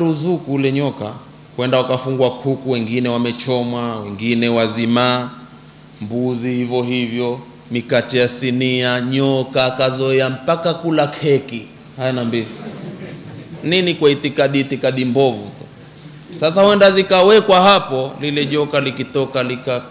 ruzuku ule nyoka, kwenda wakafungwa kuku, wengine wamechoma, wengine wazima, mbuzi hivyo hivyo, mikate ya sinia, nyoka kazoea mpaka kula keki. Haya niambie, nini kwa itikadi mbovu? Sasa wenda zikawekwa hapo, lile joka likitoka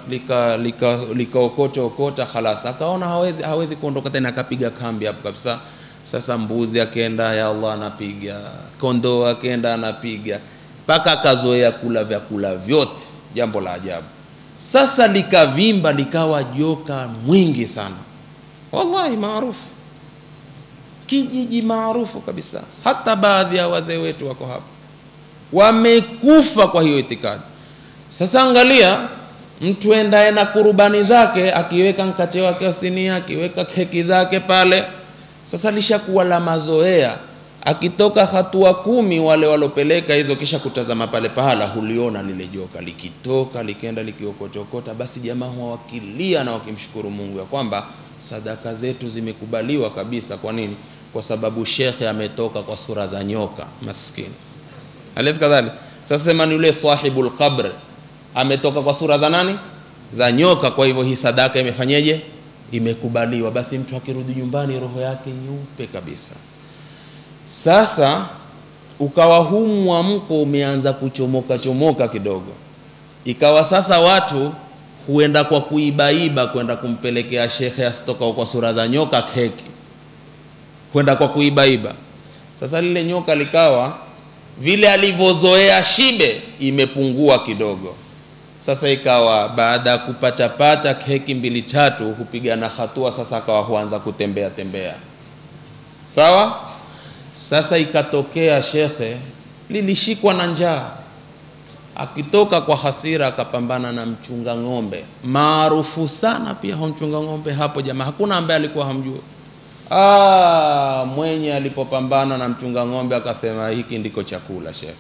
likaokota khalas, akaona hawezi kuondoka tena, akapiga kambi hapo kabisa. Sasa mbuzi akaenda, ya Allah, anapiga, kondoo akaenda anapiga, mpaka akazoea kula vyakula vyote. Jambo la ajabu. Sasa likavimba, likawa joka mwingi sana, wallahi maarufu, kijiji maarufu kabisa. Hata baadhi ya wazee wetu wako hapo wamekufa kwa hiyo itikadi. Sasa angalia, mtu endaye na kurubani zake, akiweka mkate wake wa sinia, akiweka keki zake pale, sasa lishakuwa la mazoea. Akitoka hatua 10 wale walopeleka hizo, kisha kutazama pale pahala, huliona lile joka likitoka likenda likiokotokota, basi jamaa huwa wakilia na wakimshukuru Mungu ya kwamba sadaka zetu zimekubaliwa kabisa. Kwa nini? Kwa sababu shekhe ametoka kwa sura za nyoka, maskini. Alezi kadhali. Sasa sema ni yule sahibul qabr ametoka kwa sura za nani? Za nyoka. Kwa hivyo hii sadaka imefanyeje? Imekubaliwa. Basi mtu akirudi nyumbani roho yake nyeupe kabisa. Sasa ukawa huu mwamko umeanza kuchomoka kidogo. Ikawa sasa watu huenda kwa kuibaiba kwenda kumpelekea shekhe asitoka kwa sura za nyoka keki. Kwenda kwa kuibaiba. Sasa lile nyoka likawa vile alivyozoea shibe imepungua kidogo. Sasa ikawa baada ya kupata keki 2-3 hupigana hatua, sasa akawa huanza kutembea. Sawa? Sasa ikatokea shekhe lilishikwa na njaa. Akitoka kwa hasira akapambana na mchunga ng'ombe. Maarufu sana pia mchunga ng'ombe hapo jamaa. Hakuna ambaye alikuwa hamjua. Mwenye alipopambana na mchunga ng'ombe akasema hiki ndiko chakula shekhe.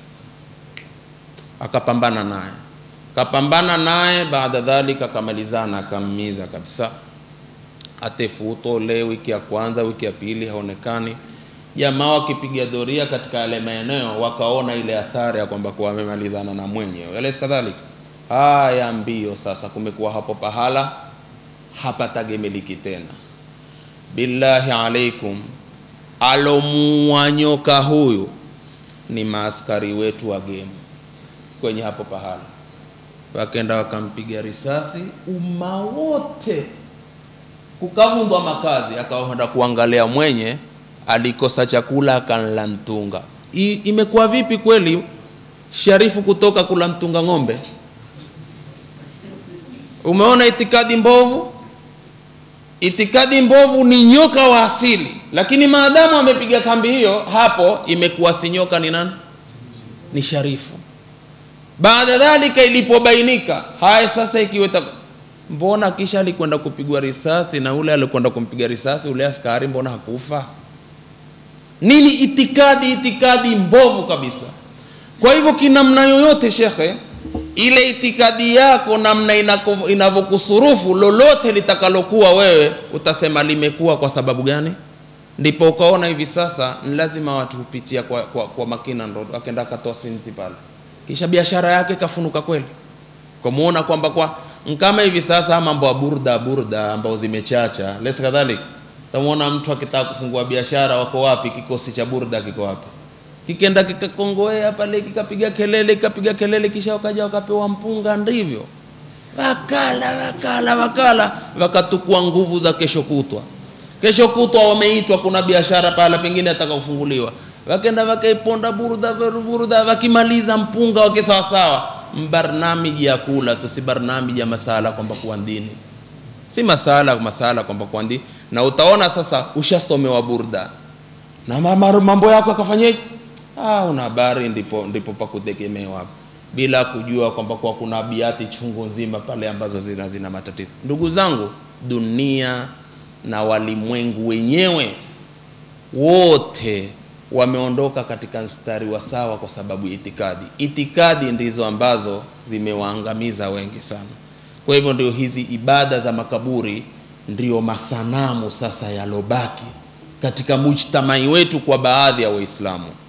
Akapambana naye, baada dhalika akamalizana, akammiza kabisa. Atefuto leo wiki ya kwanza, wiki ya pili haonekani. Jamaa wakipiga doria katika yale maeneo wakaona ile athari ya kwamba kwa amemalizana na mwenyewe. Yale kadhalika. Haya mbio sasa kumekuwa hapo pahala hapa tagemeliki tena. Billahi alaikum, alomuua nyoka huyu ni maaskari wetu wa gemu kwenye hapo pahala. Wakaenda wakampiga risasi umma wote, kukavundwa makazi. Akaenda kuangalia mwenye alikosa chakula akanla mtunga. Imekuwa vipi kweli sharifu kutoka kula mtunga ng'ombe? Umeona itikadi mbovu? Itikadi mbovu ni nyoka wa asili, lakini maadamu amepiga kambi hiyo, hapo imekuwa si nyoka, ni nani? Ni sharifu. Baada dhalika ilipobainika, haya sasa ikiweta, mbona kisha alikwenda kupigwa risasi na ule alikwenda kumpiga risasi ule askari mbona hakufa? Nini itikadi mbovu kabisa. Kwa hivyo kinamna yoyote shekhe, ile itikadi yako namna inavyokusurufu, lolote litakalokuwa wewe utasema limekuwa kwa sababu gani? Ndipo ukaona hivi sasa lazima watu hupitia kwa makina, ndo akaenda akatoa sinti pale, kisha biashara yake kafunuka kweli. Kwa muona kwamba kwa kama hivi sasa mambo ya burda ambao zimechacha, lesa kadhalika tamuona mtu akitaka kufungua biashara, wako wapi? Kikosi cha burda kiko wapi? Kikenda kikakongoea pale, kikapiga kelele, kisha wakaja wakapewa mpunga. Ndivyo wakala wakatukua nguvu za kesho kutwa wameitwa, kuna biashara pale pengine atakaofunguliwa, wakaenda wakaiponda burda, wakimaliza mpunga wake sawa. Mbarnamiji ya kula tu, si barnamiji ya masala kwamba kwa dini, si masala kwamba kwa dini. Na utaona sasa ushasomewa burda na mambo yako akafanyaje? Una habari, ndipo pa kutegemewa, bila kujua kwamba kwa kuna abiati chungu nzima pale ambazo zina matatizo. Ndugu zangu, dunia na walimwengu wenyewe wote wameondoka katika mstari wa sawa kwa sababu itikadi ndizo ambazo zimewaangamiza wengi sana. Kwa hivyo ndio hizi ibada za makaburi ndio masanamu sasa yalobaki katika mujtamai wetu kwa baadhi ya Waislamu.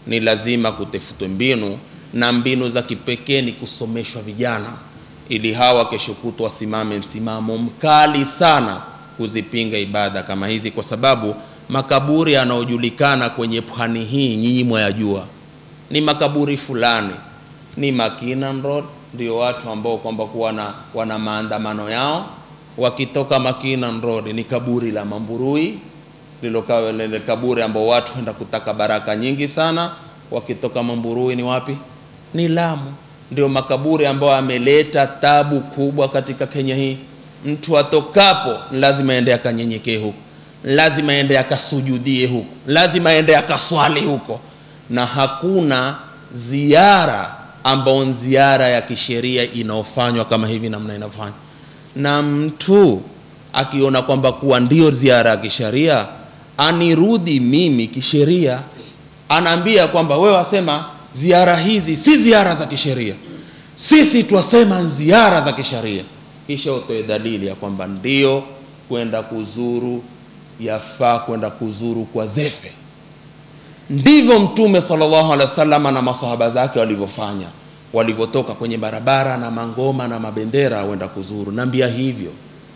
ni lazima kutafutwe mbinu, na mbinu za kipekee ni kusomeshwa vijana, ili hawa kesho kutwa wasimame msimamo mkali sana kuzipinga ibada kama hizi, kwa sababu makaburi yanayojulikana kwenye pwani hii nyinyi mwayajua ni makaburi fulani. Ni Mackinnon Road, ndio watu ambao kwamba wana maandamano yao. Wakitoka Mackinnon Road ni kaburi la Mamburui, lile kaburi ambao watu wenda kutaka baraka nyingi sana. Wakitoka Mamburui ni wapi? Ni Lamu. Ndio makaburi ambao ameleta tabu kubwa katika Kenya hii. Mtu atokapo lazima aende akanyenyekee huko, lazima aende akasujudie huko, lazima aende akaswali huko, na hakuna ziara ambao ziara ya kisheria inaofanywa kama hivi namna inafanywa. Na mtu akiona kwamba kuwa ndio ziara ya kisheria, anirudi mimi kisheria, anaambia kwamba wewe wasema ziara hizi si ziara za kisheria, sisi tuwasema ziara za kisheria, kisha utoe dalili ya kwamba ndio kwenda kuzuru, yafaa kwenda kuzuru kwa zefe. Ndivyo Mtume sallallahu alaihi wasallam na masahaba zake walivyofanya, walivyotoka kwenye barabara na mangoma na mabendera wenda kuzuru. Naambia hivyo,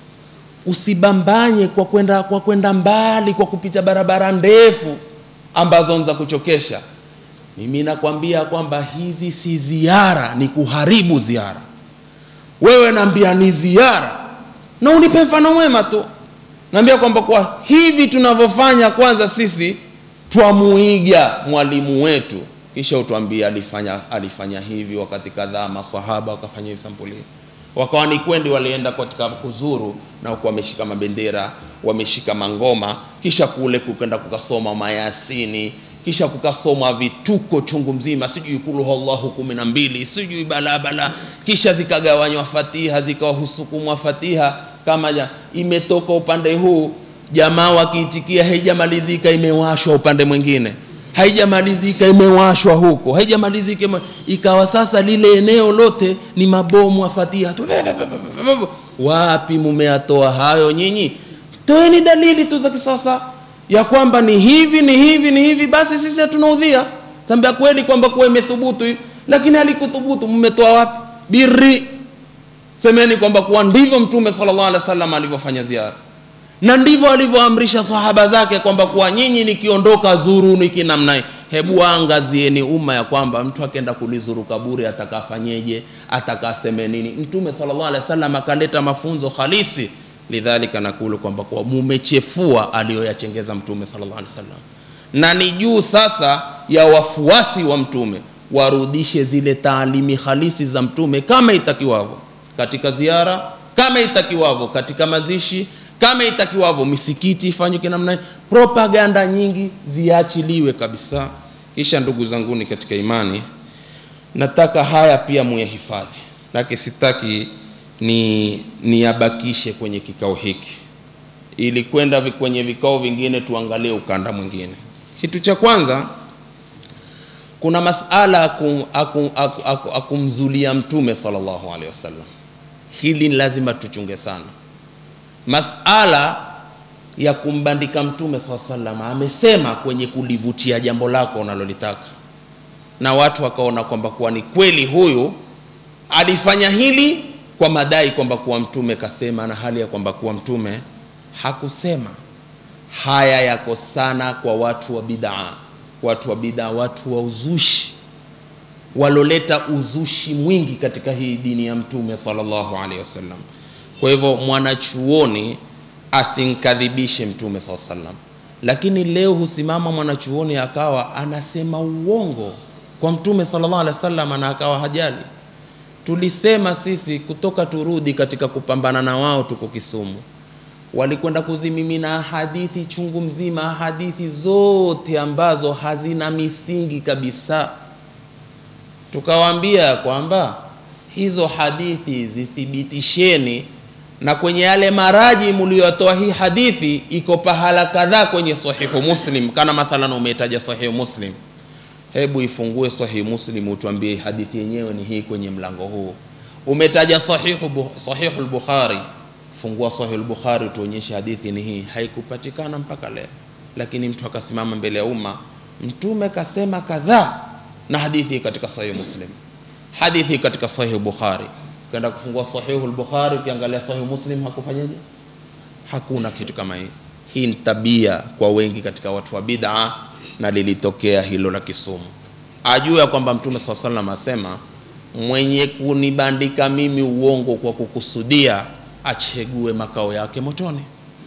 usibambanye kwa kwenda mbali, kwa kupita barabara ndefu ambazo za kuchokesha. Mimi nakwambia kwamba hizi si ziara, ni kuharibu ziara. Wewe naambia ni ziara, na unipe mfano mwema tu. Naambia kwamba kwa hivi tunavyofanya, kwanza sisi twamuiga mwalimu wetu, kisha utuambia alifanya hivi wakati kadhaa, maswahaba wakafanya hivi sampuli. Wakawa ni kwendi walienda katika kuzuru na huko wameshika mabendera, wameshika mangoma, kisha kule kukenda kukasoma mayasini, kisha kukasoma vituko chungu mzima, sijui kulu Allahu 12, sijui balabala, kisha zikagawanywa Fatiha, zikawahusukumwa Fatiha kama imetoka upande huu, jamaa wakiitikia haijamalizika imewashwa upande mwingine, haijamalizika imewashwa huko, haijamalizika ikawa sasa lile eneo lote ni mabomu wa Fatiha. Wapi mumeatoa hayo nyinyi? Toeni dalili tu za kisasa ya kwamba ni hivi ni hivi ni hivi, basi sisi hatunaudhia. Tambia kweli kwamba kwa imethubutu, lakini halikuthubutu, mmetoa wapi? Birri. Semeni kwamba kwa ndivyo Mtume sallallahu alaihi wasallam alivyofanya ziara, na ndivyo alivyoamrisha sahaba zake kwamba kwa nyinyi nikiondoka zuruni kinamna. Hebu angazieni umma ya kwamba mtu akaenda kulizuru kaburi atakafanyeje, atakaseme nini. Mtume sallallahu alaihi wasallam akaleta mafunzo halisi. Lidhalika nakulu kwamba kwa mumechefua aliyoyachengeza Mtume sallallahu alaihi wasallam, na ni juu sasa ya wafuasi wa Mtume warudishe zile taalimi halisi za Mtume kama itakiwavyo katika ziara, kama itakiwavyo katika mazishi, kama itakiwavyo misikiti ifanyike namna. Propaganda nyingi ziachiliwe kabisa. Kisha ndugu zanguni katika imani, nataka haya pia muyahifadhi, lakini sitaki ni yabakishe kwenye kikao hiki, ili kwenda kwenye vikao vingine tuangalie ukanda mwingine. Kitu cha kwanza, kuna masala akumzulia Mtume sallallahu alaihi wasallam. Hili lazima tuchunge sana. Masala ya kumbandika Mtume sallallahu alaihi wasallam, amesema kwenye kulivutia jambo lako unalolitaka, na watu wakaona kwamba kwa ni kweli huyu alifanya hili kwa madai kwamba kuwa Mtume kasema, na hali ya kwamba kuwa Mtume hakusema. Haya yako sana kwa watu wa bid'a, watu wa uzushi, waloleta uzushi mwingi katika hii dini ya Mtume sallallahu alaihi wasallam. Kwa hivyo mwanachuoni asinkadhibishe Mtume sallallahu alaihi wasallam. Lakini leo husimama mwanachuoni akawa anasema uongo kwa Mtume sallallahu alaihi wasallam na akawa hajali. Tulisema sisi kutoka turudi katika kupambana na wao, tuko Kisumu, walikwenda kuzimimina hadithi chungu mzima, hadithi zote ambazo hazina misingi kabisa. Tukawaambia kwamba hizo hadithi zithibitisheni, na kwenye yale maraji mliotoa hii hadithi iko pahala kadhaa kwenye Sahihu Muslim. Kana mathalan umetaja Sahihu Muslim, hebu ifungue Sahihu Muslim utuambie hadithi yenyewe ni hii kwenye mlango huu. Umetaja Sahihul Bukhari, fungua Sahihul Bukhari tuonyeshe hadithi ni hii. Haikupatikana mpaka leo, lakini mtu akasimama mbele ya umma mtume kasema kadhaa, na hadithi katika sahih Muslim, hadithi katika sahih Bukhari. Kwenda kufungua sahih al-Bukhari, ukiangalia sahih Muslim hakufanyaje, hakuna kitu kama hii. Hii ni tabia kwa wengi katika watu wa bid'a, na lilitokea hilo la Kisumu. Ajua kwamba mtume sallallahu alaihi wasallam asema, mwenye kunibandika mimi uongo kwa kukusudia achegue makao yake motoni.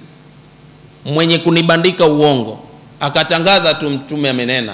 Mwenye kunibandika uongo akatangaza tu mtume amenena,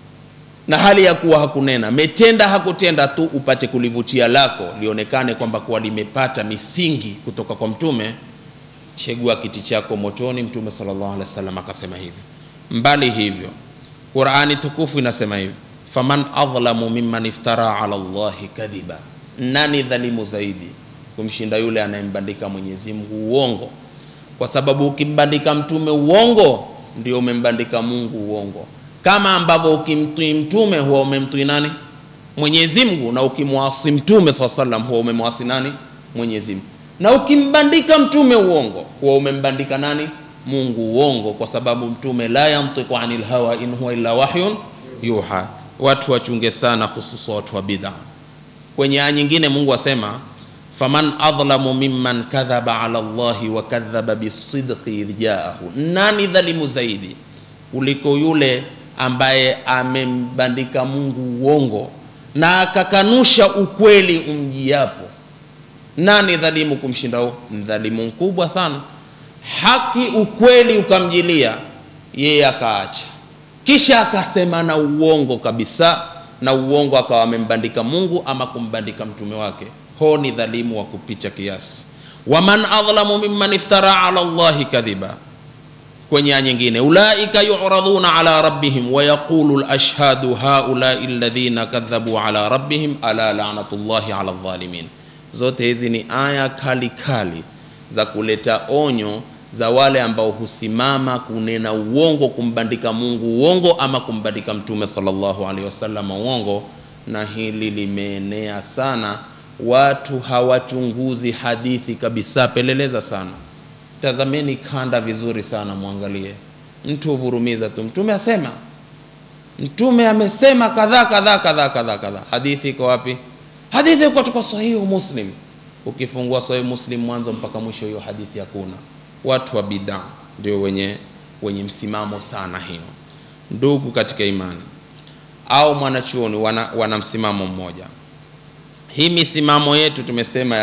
na hali ya kuwa hakunena, metenda hakutenda tu upate kulivutia lako lionekane kwamba kwa limepata misingi kutoka kwa mtume, chegua kiti chako motoni. Mtume sallallahu alaihi wasallam akasema hivi. Mbali hivyo, Qur'ani tukufu inasema hivi, faman adhlamu mimman iftara ala Allahi kadhiba, nani dhalimu zaidi kumshinda yule anayembandika Mwenyezi Mungu uongo? Kwa sababu ukimbandika mtume uongo ndio umembandika Mungu uongo, kama ambavyo ukimtui mtume huwa umemtui nani? Mwenyezi Mungu. Na ukimwasi mtume sallallahu alaihi wasallam huwa umemwasi nani? Mwenyezi Mungu. Na ukimbandika mtume uongo huwa umembandika nani? Mungu uongo, kwa sababu mtume la yantiqu anil hawa in huwa illa wahyun yuha. Watu wachunge sana, hususan watu wa bid'a. Kwenye aya nyingine Mungu asema, faman adlamu mimman kadhaba ala Allahi wa kadhaba bisidqi idh ja'ahu, nani dhalimu zaidi kuliko yule ambaye amembandika Mungu uongo na akakanusha ukweli umjiapo? Nani dhalimu kumshinda huo? Dhalimu mkubwa sana. Haki, ukweli ukamjilia, yeye akaacha, kisha akasema na uongo kabisa, na uongo akawa amembandika Mungu ama kumbandika mtume wake. Ho ni dhalimu wa kupicha kiasi. Waman adhlamu mimman iftara ala Allahi kadhiba. Kwenye nyingine, ulaika yu'raduna ala rabbihim wa yaqulu al-ashhadu haula'i alladhina kadhabu ala rabbihim ala la'natullahi ala adh-dhalimin. Zote hizi ni aya kali kali za kuleta onyo za wale ambao husimama kunena uongo, kumbandika Mungu uongo ama kumbandika mtume sallallahu alaihi wasallam uongo. Na hili limeenea sana, watu hawachunguzi hadithi kabisa. Peleleza sana, tazameni kanda vizuri sana, muangalie. Mtu huvurumiza tu, mtume asema, mtume amesema kadha kadha kadha kadha kadha. Hadithi iko wapi? Hadithi iko katika sahih Muslim. Ukifungua sahih Muslim mwanzo mpaka mwisho, hiyo hadithi hakuna. Watu wa bid'a ndio wenye msimamo sana hiyo. Ndugu katika imani au mwanachuoni wana msimamo mmoja. Hii misimamo yetu tumesema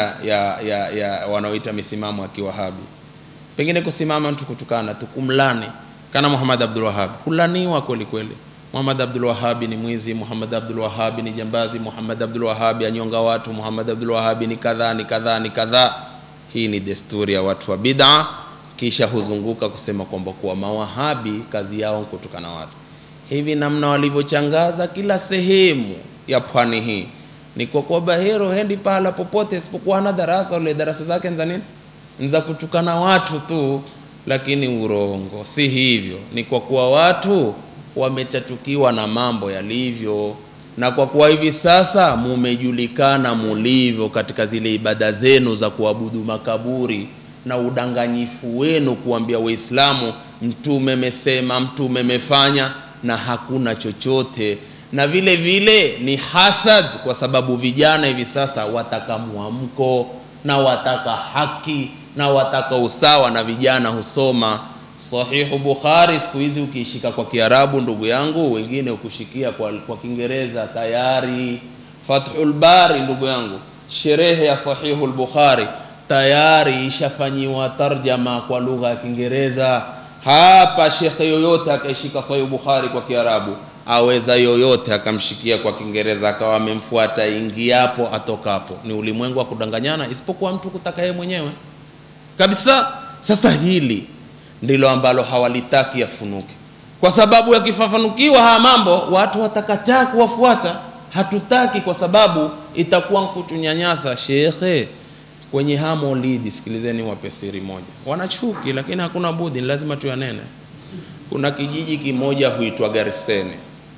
ya wanaoita misimamo ya Kiwahabi. Pengine kusimama mtu kutukana tu, kumlani, kana Muhammad Abdul Wahhab, kulaniwa kweli kweli. Muhammad Abdul Wahhab ni mwizi, Muhammad Abdul Wahhab ni jambazi, Muhammad Abdul Wahhab anyonga watu, Muhammad Abdul Wahhab ni kadha ni kadha ni kadha. Hii ni desturi ya watu wa bid'a, kisha huzunguka kusema kwamba kwa mawahabi kazi yao kutukana watu. Hivi namna walivyochangaza kila sehemu ya pwani hii, ni kwa kuwa Bahero hendi pahala popote isipokuwa na darasa, ule darasa zake nza nini? Nza kutukana watu tu. Lakini urongo si hivyo, ni kwa kuwa watu wametatukiwa na mambo yalivyo, na kwa kuwa hivi sasa mumejulikana mulivyo katika zile ibada zenu za kuabudu makaburi na udanganyifu wenu kuambia Waislamu mtume mesema, mtume mefanya, na hakuna chochote. Na vile vile ni hasad, kwa sababu vijana hivi sasa wataka muamko na wataka haki na wataka usawa, na vijana husoma Sahihu Bukhari siku hizi ukishika kwa Kiarabu ndugu yangu, wengine ukushikia kwa Kiingereza tayari. Fathul Bari ndugu yangu, sherehe ya Sahihu Bukhari tayari ishafanyiwa tarjama kwa lugha ya Kiingereza. Hapa shekhe yoyote akishika Sahihu Bukhari kwa Kiarabu, aweza yoyote akamshikia kwa Kiingereza akawa amemfuata ingiapo atokapo. Ni ulimwengu wa kudanganyana, isipokuwa mtu kutaka yeye mwenyewe kabisa. Sasa hili ndilo ambalo hawalitaki yafunuke, kwa sababu yakifafanukiwa haya mambo watu watakataa kuwafuata. Hatutaki, kwa sababu itakuwa kutunyanyasa. Shekhe, kwenye Maulidi, sikilizeni wape siri moja, wanachuki lakini hakuna budi, lazima tuyanene. Kuna kijiji kimoja huitwa Gariseni,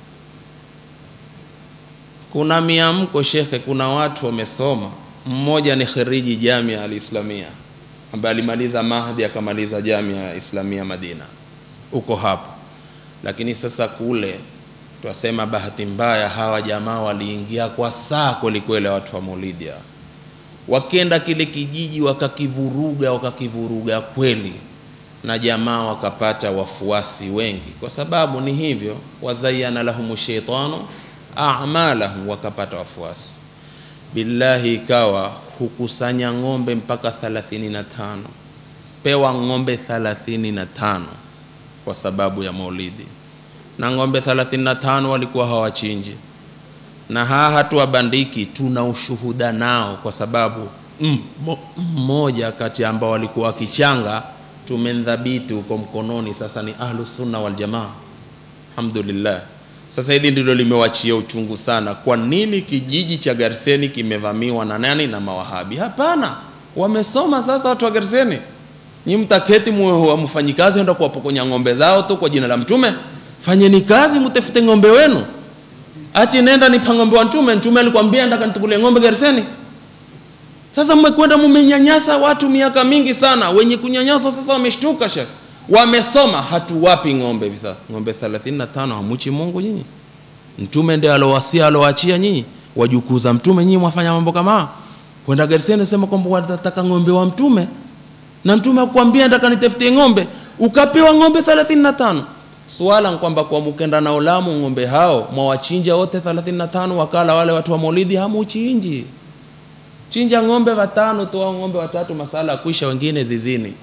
kuna miamko shekhe, kuna watu wamesoma. Mmoja ni khiriji Jamia al-Islamia, ambaye alimaliza Mahdi akamaliza Jamia Islamia Madina, uko hapo. Lakini sasa kule Twasema bahati mbaya hawa jamaa waliingia kwa saa kwelikweli watu wa Maulidi. Wakenda kile kijiji wakakivuruga kweli, na jamaa wakapata wafuasi wengi. Kwa sababu ni hivyo, wazayyana lahumu shaitanu a'malahum, wakapata wafuasi. Billahi, ikawa hukusanya ng'ombe mpaka 35, pewa ng'ombe 35 kwa sababu ya Maulidi. Na ng'ombe 35 walikuwa hawachinji. Na hatu wabandiki tuna ushuhuda nao, kwa sababu mmoja kati ambao walikuwa wakichanga tumendhabiti uko mkononi, sasa ni Ahlus Sunna wal Jamaa. Alhamdulillah. Sasa hili ndilo limewachia uchungu sana. Kwa nini kijiji cha Garseni kimevamiwa na nani? Na mawahabi? Hapana, wamesoma sasa watu wa Garseni. Nyi mtaketi mfanyikazi ndio kuwapokonya ng'ombe zao tu kwa jina la Mtume? Fanyeni kazi, mtafute ng'ombe wenu. Achi nenda nipa ng'ombe wa Mtume. Mtume alikwambia ndaka nitukulie ng'ombe Garseni. Sasa mmekwenda mmenyanyasa watu miaka mingi sana. Wenye kunyanyasa sasa wameshtuka shaka. Wamesoma, hatuwapi ng'ombe visa. Ng'ombe 35 hamuchi Mungu nyinyi? Mtume ndiye alowasia, alowaachia nyinyi wajukuu za Mtume, nyinyi mwafanya mambo kama kwenda Garseni sema kwamba watataka ng'ombe wa Mtume, na Mtume akwambia ndaka nitafutie ng'ombe, ukapewa ng'ombe 35. Swala ni kwamba kwa mkenda na ulamu ng'ombe hao mwawachinja wote 35 wakala wale watu wa Maulidi? Hamuchinji. Chinja ng'ombe 5 tu au ng'ombe 3, masala kuisha, wengine zizini.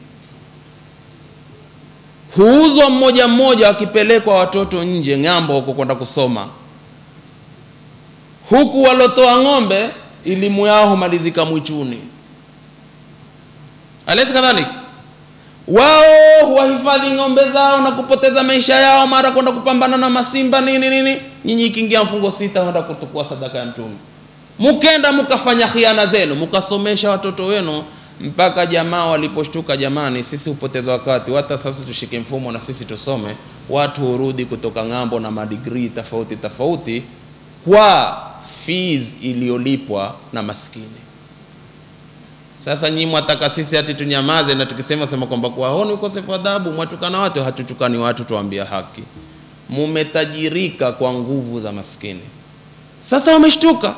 Huuzwa mmoja mmoja, wakipelekwa watoto nje ng'ambo huko kwenda kusoma. Huku walotoa ng'ombe elimu yao humalizika mwichuni. Alesi kadhalika wao huwahifadhi ng'ombe zao na kupoteza maisha yao, mara kwenda kupambana na masimba nini. Nyinyi ikiingia mfungo 6 kwenda kutukua sadaka ya Mtume, mkenda mkafanya khiana zenu, mkasomesha watoto wenu, mpaka jamaa waliposhtuka, jamani sisi upoteza wakati, hata sasa tushike mfumo na sisi tusome. Watu urudi kutoka ng'ambo na madigrii tofauti kwa fees iliyolipwa na maskini. Sasa nyinyi mwataka sisi ati tunyamaze, na tukisema kwamba kwa honi ukosefu adabu, mwatukana watu? Hatutukani watu, tuambia haki. Mumetajirika kwa nguvu za maskini. Sasa wameshtuka,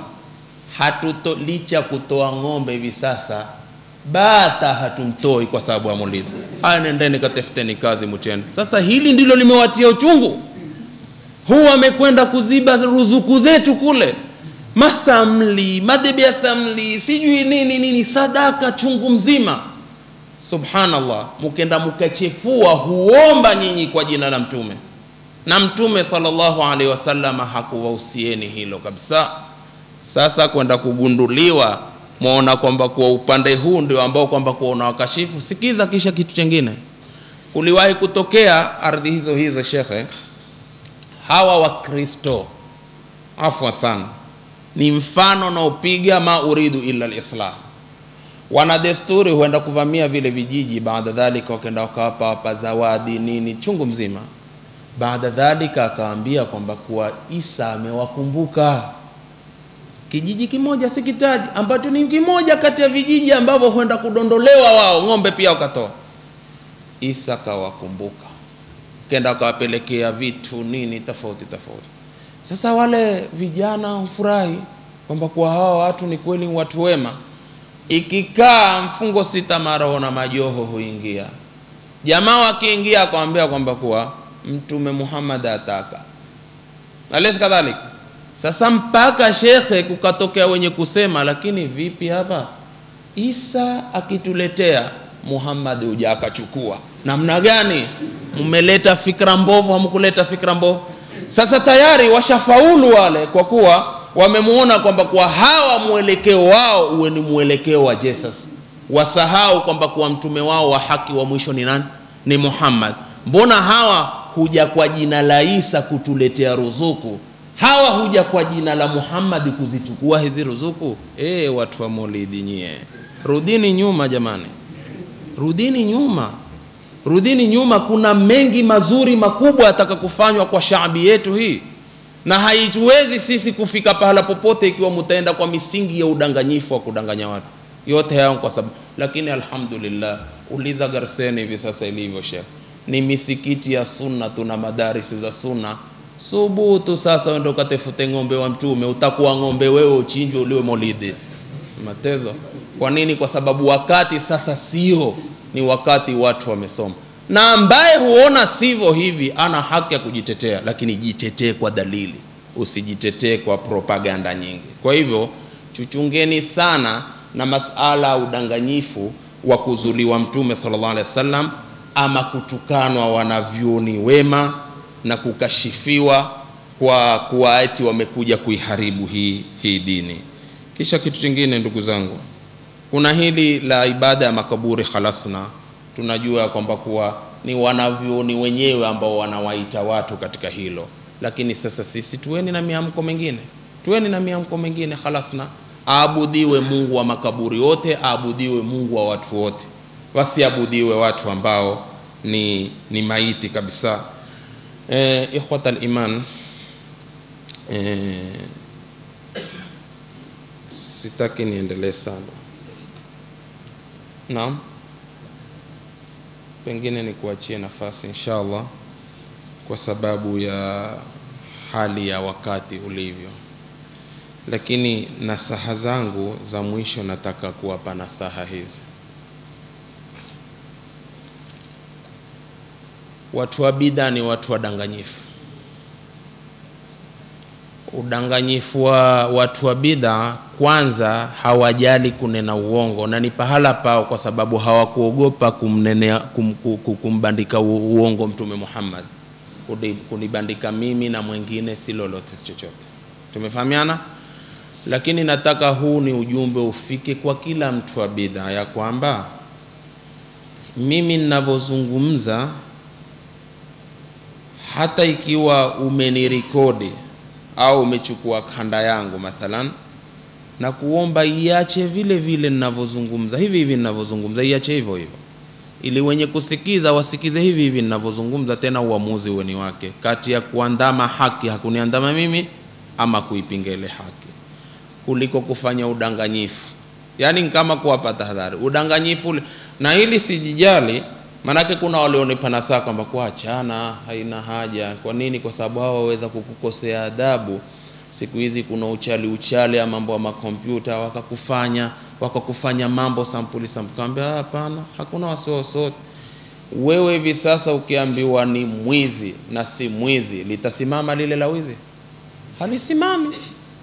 licha kutoa ng'ombe hivi sasa bata hatumtoi kwa sababu ya Maulidi. Haya, nendeni katafuteni kazi mtende. Sasa hili ndilo limewatia uchungu. Huwa amekwenda kuziba ruzuku zetu kule, masamli, madebe ya samli, sijui nini, sadaka chungu mzima. Subhanallah, mkenda mkachefua huomba nyinyi kwa jina la Mtume, na Mtume sallallahu alaihi wasallam hakuwahusieni hilo kabisa. Sasa kwenda kugunduliwa, muona kwamba kwa upande huu ndio ambao kwamba kuona wakashifu. Sikiza kisha kitu kingine. Kuliwahi kutokea ardhi hizo shekhe, hawa wa Kristo afwa sana, ni mfano na upiga ma uridu illa al-islah. Wana desturi huenda kuvamia vile vijiji, baada dhalika wakaenda wakawapa zawadi nini chungu mzima. Baada dhalika akaambia kwamba kuwa Isa amewakumbuka. Kijiji kimoja sikitaji, ambacho ni kimoja kati ya vijiji ambavyo huenda kudondolewa wao, ng'ombe pia wakatoa. Isa kawakumbuka, kenda akawapelekea vitu nini tofauti. Sasa wale vijana hufurahi kwamba kwa hawa watu ni kweli watu wema. Ikikaa mfungo 6 mara na majoho huingia. Jamaa wakiingia akamwambia kwamba kuwa Mtume Muhammad ataka. Alesi kadhalika. Sasa mpaka shekhe kukatokea wenye kusema, lakini vipi hapa Isa akituletea Muhammad uja akachukua? Namna gani? Mmeleta fikra mbovu, hamkuleta fikra mbovu. Sasa tayari washafaulu wale, kwa kuwa wamemuona kwamba kwa hawa mwelekeo wao uwe ni mwelekeo wa Jesus. Wasahau kwamba kwa mtume wao wa haki wa mwisho ni nani? Ni Muhammad. Mbona hawa huja kwa jina la Isa kutuletea ruzuku, hawa huja kwa jina la Muhammad kuzichukua hizi ruzuku? Watu wa Maulidi nyie, rudini nyuma jamani, rudini nyuma. Kuna mengi mazuri makubwa ataka kufanywa kwa shaabi yetu hii, na haituwezi sisi kufika pahala popote ikiwa mtaenda kwa misingi ya udanganyifu wa kudanganya watu. Yote hayo kwa sababu, lakini alhamdulillah, uliza Garseni hivi sasa ilivyo sheikh, ni misikiti ya sunna, tuna madarisi za sunna. Subutu sasa ndo katefute ng'ombe wa Mtume, utakuwa ng'ombe wewe uchinjwe uliwe Maulidi. Matezo. Kwa nini? Kwa sababu wakati sasa sio, ni wakati watu wamesoma. Na ambaye huona sivyo hivi ana haki ya kujitetea, lakini jitetee kwa dalili, usijitetee kwa propaganda nyingi. Kwa hivyo chuchungeni sana na masala udanganyifu wa kuzuliwa Mtume sallallahu alaihi wasallam ama kutukanwa wanavyoni wema na kukashifiwa kwa kuwa eti wamekuja kuiharibu hii dini. Kisha kitu kingine ndugu zangu, kuna hili la ibada ya makaburi khalasna. Tunajua kwamba kuwa ni wanavyoni wenyewe ambao wanawaita watu katika hilo, lakini sasa sisi tuweni na miamko mengine, khalasna. Aabudiwe Mungu wa makaburi wote, aabudiwe Mungu wa watu wote, wasiabudiwe watu ambao ni maiti kabisa. Ikhwata al-iman, sitaki niendelee sana. Naam, pengine ni kuachie nafasi inshallah kwa sababu ya hali ya wakati ulivyo, lakini nasaha zangu za mwisho nataka kuwapa nasaha hizi. Watu wa bid'a ni watu wadanganyifu. Udanganyifu wa watu wa bid'a, kwanza hawajali kunena uongo, na ni pahala pao kwa sababu hawakuogopa kumbandika uongo Mtume Muhammad. Kunibandika mimi na mwingine si lolote chochote. Tumefahamiana? Lakini nataka huu ni ujumbe ufike kwa kila mtu wa bid'a ya kwamba mimi ninavyozungumza, hata ikiwa umenirekodi au umechukua kanda yangu mathalan, na kuomba iache vile vile ninavyozungumza, hivi ninavyozungumza iache hivyo hivyo, ili wenye kusikiza wasikize hivi ninavyozungumza. Tena uamuzi uwe ni wake, kati ya kuandama haki, hakuniandama mimi, ama kuipinga ile haki, kuliko kufanya udanganyifu. Yani kama kuwapa tahadhari udanganyifu. Na hili sijijali, manake kuna walionipa nasaha kwamba kuachana haina haja. Kwa nini? Kwa sababu hao waweza kukukosea adabu. Siku hizi kuna uchali ya mambo ya makompyuta, wakakufanya mambo sampuli. Kaambia hapana, hakuna wasiwasi. Wewe hivi sasa ukiambiwa ni mwizi na si mwizi, litasimama lile la wizi? Halisimami.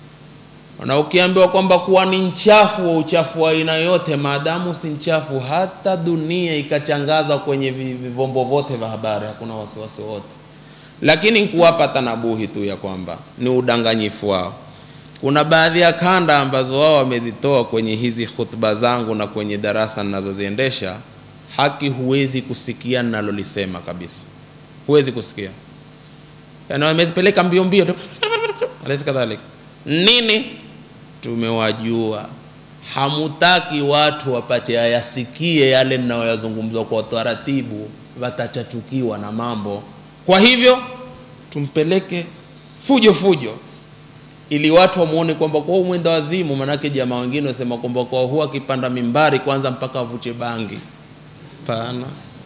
Na ukiambiwa kwamba kuwa ni mchafu, uchafu wa aina yote, maadamu si mchafu, hata dunia ikachangaza kwenye vivombo vote vya habari, hakuna wasiwasi wote. Lakini kuwapa tanabuhi tu ya kwamba ni udanganyifu wao. Kuna baadhi ya kanda ambazo wao wamezitoa kwenye hizi khutba zangu na kwenye darasa ninazoziendesha, haki huwezi kusikia ninalolisema kabisa. Huwezi kusikia. Yaani wamezipeleka mbio. Alisi kadhalika. Nini? Tumewajua. Hamutaki watu wapate ayasikie yale ninayoyazungumza kwa taratibu, watachatukiwa na mambo. Kwa hivyo tumpeleke fujo ili watu wamuone kwamba kwa mwenda wazimu. Manake jamaa wengine wasema kwamba kwa huwa akipanda mimbari kwanza mpaka avute bangi. Pana.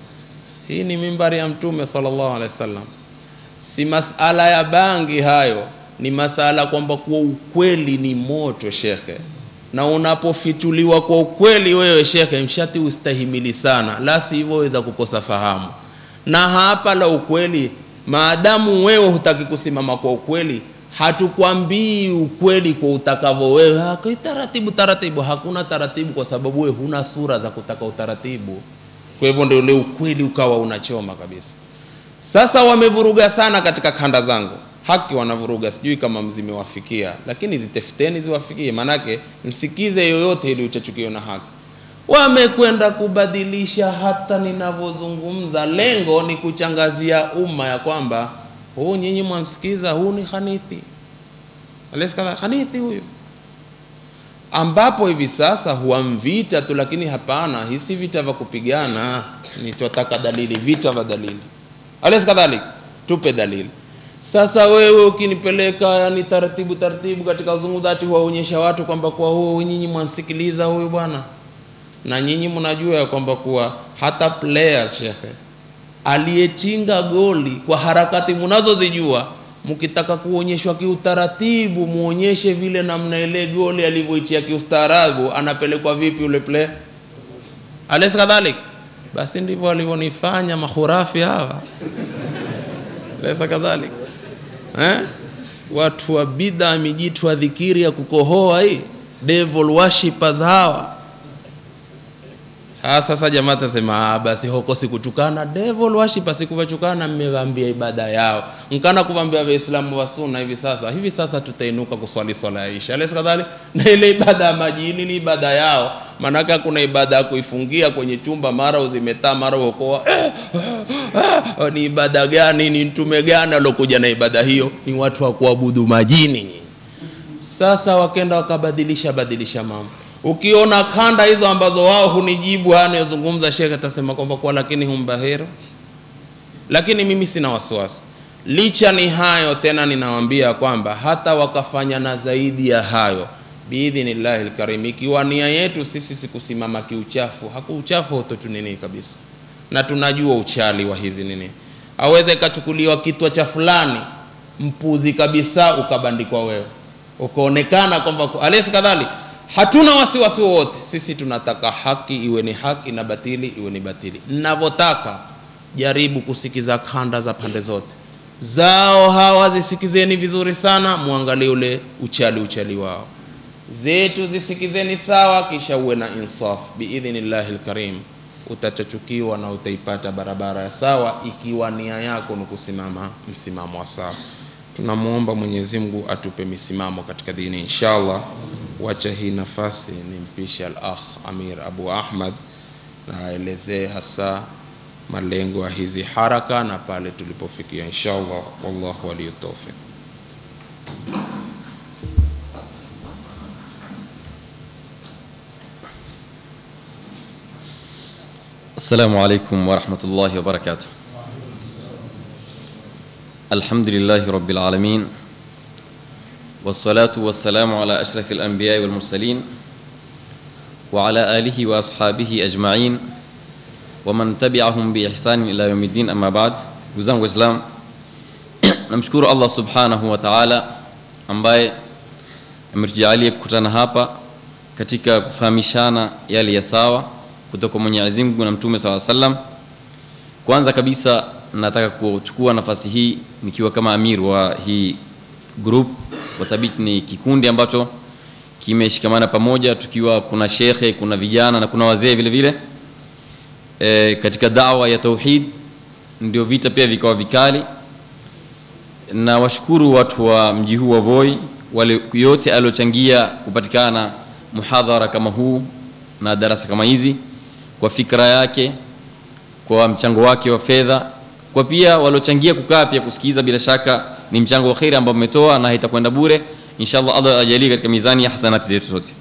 Hii ni mimbari ya Mtume sallallahu alaihi wasallam. Si masala ya bangi hayo, ni masala kwamba kwa ukweli ni moto shekhe. Na unapofituliwa kwa ukweli wewe shekhe, mshati ustahimili sana, la si hivyo waweza kukosa fahamu. Na hapa la ukweli, maadamu wewe hutaki kusimama kwa ukweli, hatukwambii ukweli kwa utakavyo wewe. Taratibu, hakuna taratibu, kwa sababu wewe huna sura za kutaka utaratibu. Kwa hivyo ndio ule ukweli ukawa unachoma kabisa. Sasa wamevuruga sana katika kanda zangu. Haki wanavuruga, sijui kama mzimewafikia, lakini zitafuteni ziwafikie, manake msikize yoyote ili uchachukiwe na haki. Wamekwenda kubadilisha hata ninavyozungumza. Lengo ni kuchangazia umma ya kwamba huu nyinyi mwamsikiza, huu ni khanithi. Aleskala khanithi huyu. Ambapo hivi sasa huamvita tu, lakini hapana, hisi vita vya kupigana, ni tutaka dalili, vita vya dalili. Aleskadhalik, tupe dalili. Sasa wewe ukinipeleka yani taratibu katika uzungumzaji huwaonyesha watu kwamba kwa huo nyinyi mwansikiliza huyu bwana. Na nyinyi mnajua kwamba kuwa hata players shekhe aliyetinga goli kwa harakati mnazozijua, mkitaka kuonyeshwa kiutaratibu muonyeshe vile namna ile goli alivyoitia kiustaarabu, anapelekwa vipi ule play. Alaysa kadhalik? Basi ndivyo walivyonifanya mahurafi hawa. Alaysa kadhalik? Watu wa bid'a, mijitu wa dhikiri ya kukohoa hii, devil worshippers hawa. Sasa jamaa tasema basi huko sikutukana devil worshippers, sikuvachukana, mmewaambia ibada yao. Mkana kuwaambia Waislamu wa sunna hivi sasa tutainuka kuswali swala ya Isha. Alaysa kadhalik? Na ile ibada ya majini ni ibada yao. Manaka kuna ibada ya kuifungia kwenye chumba, mara uzimetaa mara ukoa. Ni ibada gani? Ni mtume gani alokuja na ibada hiyo? Ni watu wa kuabudu majini. Sasa wakenda wakabadilisha mambo. Ukiona kanda hizo ambazo wao hunijibu anayozungumza shekhe, atasema kwamba kwa lakini humbahero. Lakini mimi sina wasiwasi. Licha ni hayo, tena ninawaambia kwamba hata wakafanya na zaidi ya hayo, biidhnillahil karim, ikiwa nia yetu sisi sikusimama kiuchafu, hakuuchafu utotunini kabisa. Na tunajua uchali wa hizi nini. Aweze kachukuliwa kitwa cha fulani mpuzi kabisa ukabandikwa wewe, ukaonekana kwamba alaysa kadhalik. Hatuna wasiwasi wote. Sisi tunataka haki iwe ni haki na batili iwe ni batili. Ninavotaka jaribu kusikiza kanda za pande zote. Zao hawa zisikizeni vizuri sana, muangalie ule uchali wao. Zetu zisikizeni sawa, kisha uwe na insaf. Biidhnillahil karim utachachukiwa na utaipata barabara ya sawa, ikiwa nia yako ni kusimama msimamo wa sawa. Tunamuomba Mwenyezi Mungu atupe misimamo katika dini inshallah. Wacha hii nafasi nimpishe al-akh Amir Abu Ahmad na aelezee hasa malengo ya hizi haraka na pale tulipofikia inshallah. Wallahu waliyut tawfiq. Assalamu alaykum wa rahmatullahi wa barakatuh. Alhamdulillahi rabbil alamin. والصلاة والسلام على أشرف الأنبياء والمرسلين وعلى آله وأصحابه أجمعين ومن تبعهم بإحسان إلى يوم الدين. أما بعد. Wazangu Waislamu, namshukuru Allah subhanahu wa ta'ala ambaye ametujalia kukutana hapa katika kufahamishana yale ya sawa kutoka Mwenyezi Mungu na Mtume sallallahu alaihi wasallam. Kwanza kabisa nataka kuchukua nafasi hii nikiwa kama amir wa hii group, kwa sababu ni kikundi ambacho kimeshikamana pamoja, tukiwa kuna shekhe, kuna vijana na kuna wazee vile vile katika da'wa ya tauhid. Ndio vita pia vikawa vikali, na washukuru watu wa mji huu wa Voi, wale yote aliochangia kupatikana muhadhara kama huu na darasa kama hizi, kwa fikra yake, kwa mchango wake wa fedha, kwa pia walochangia kukaa pia kusikiza. Bila shaka ni mchango wa khair ambao umetoa na haitakwenda bure inshallah. Allah ajalie katika mizani ya hasanati zetu zote.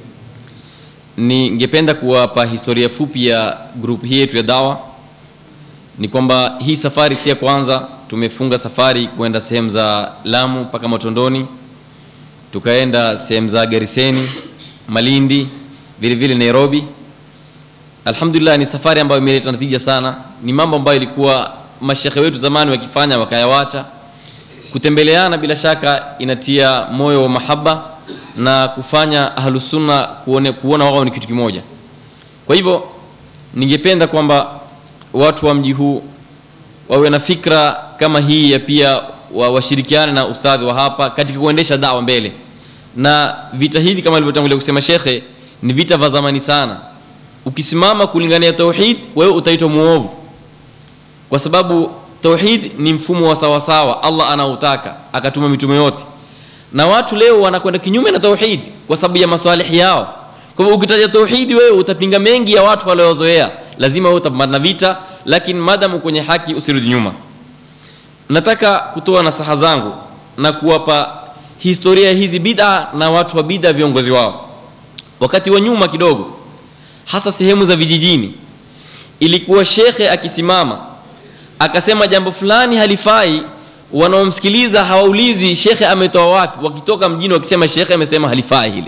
Ningependa kuwapa historia fupi ya group hii yetu ya dawa. Ni kwamba hii safari si ya kwanza. Tumefunga safari kwenda sehemu za Lamu mpaka Motondoni, tukaenda sehemu za Gariseni, Malindi, vile vile Nairobi. Alhamdulillah, ni safari ambayo imeleta natija sana. Ni mambo ambayo ilikuwa mashekhe wetu zamani wakifanya wakayawacha. Kutembeleana bila shaka inatia moyo wa mahaba na kufanya ahlus sunna kuona wao ni kitu kimoja. Kwa hivyo ningependa kwamba watu wa mji huu wawe na fikra kama hii ya pia washirikiane na ustadhi wa hapa katika kuendesha dawa mbele. Na vita hivi kama alivyotangulia kusema shekhe ni vita vya zamani sana. Ukisimama kulingania tauhid, wewe utaitwa muovu, kwa sababu tauhid ni mfumo wa sawa sawa Allah anautaka akatuma mitume yote, na watu leo wanakwenda kinyume na tauhid kwa sababu ya maswalihi yao. Kwa hivyo ukitaja tauhid wewe utapinga mengi ya watu waliozoea, lazima wewe utapambana na vita, lakini madamu kwenye haki usirudi nyuma. Nataka kutoa nasaha zangu na kuwapa historia hizi bid'a na watu wa bid'a viongozi wao. Wakati wa nyuma kidogo, hasa sehemu za vijijini, ilikuwa shekhe akisimama akasema jambo fulani halifai, wanaomsikiliza hawaulizi shekhe ametoa wapi, wakitoka mjini wakisema shekhe amesema halifai hili.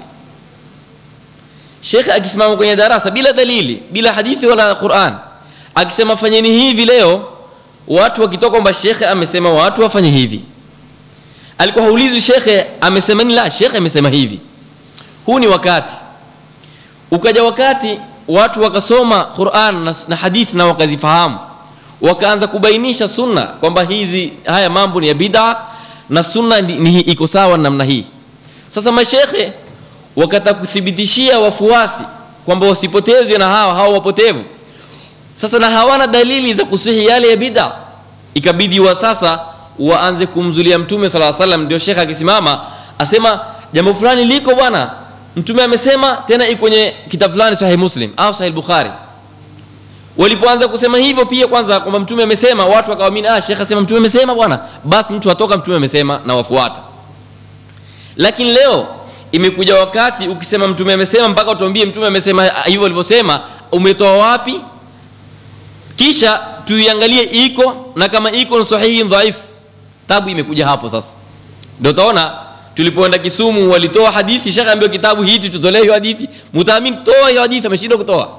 Shekhe akisimama kwenye darasa bila dalili, bila hadithi wala Qur'an, akisema fanyeni hivi leo, watu wakitoka kwamba shekhe amesema watu wafanye hivi. alikuwa haulizi shekhe amesema nini, la, shekhe amesema hivi. Huu ni wakati. Ukaja wakati watu wakasoma Qur'an na hadith na wakazifahamu, wakaanza kubainisha sunna kwamba haya mambo ni ya bid'a na sunna ni iko sawa namna hii. Sasa mashekhe wakataka kuthibitishia wafuasi kwamba wasipotezwe na hawa wapotevu. Sasa na hawana dalili za kusihi yale ya bid'a, ikabidi sasa waanze kumzulia Mtume sallallahu alaihi wasallam. Ndio shekhe akisimama asema jambo fulani liko bwana, Mtume amesema, tena iko kwenye kitabu fulani Sahih Muslim au Sahih Bukhari. Walipoanza kusema hivyo pia kwanza kwamba Mtume amesema, watu wakaamini, shekhe asema Mtume amesema bwana, basi mtu atoka Mtume amesema na wafuata. Lakini leo imekuja wakati ukisema Mtume amesema mpaka utuambie Mtume amesema hivyo alivyosema, umetoa wapi? Kisha tuiangalie iko, na kama iko ni sahihi dhaifu. Tabu imekuja hapo sasa. Ndio utaona tulipoenda Kisumu walitoa hadithi, shekhe ambaye kitabu hiki tutolee hiyo hadithi, mtaamini toa hiyo hadithi, ameshindwa kutoa.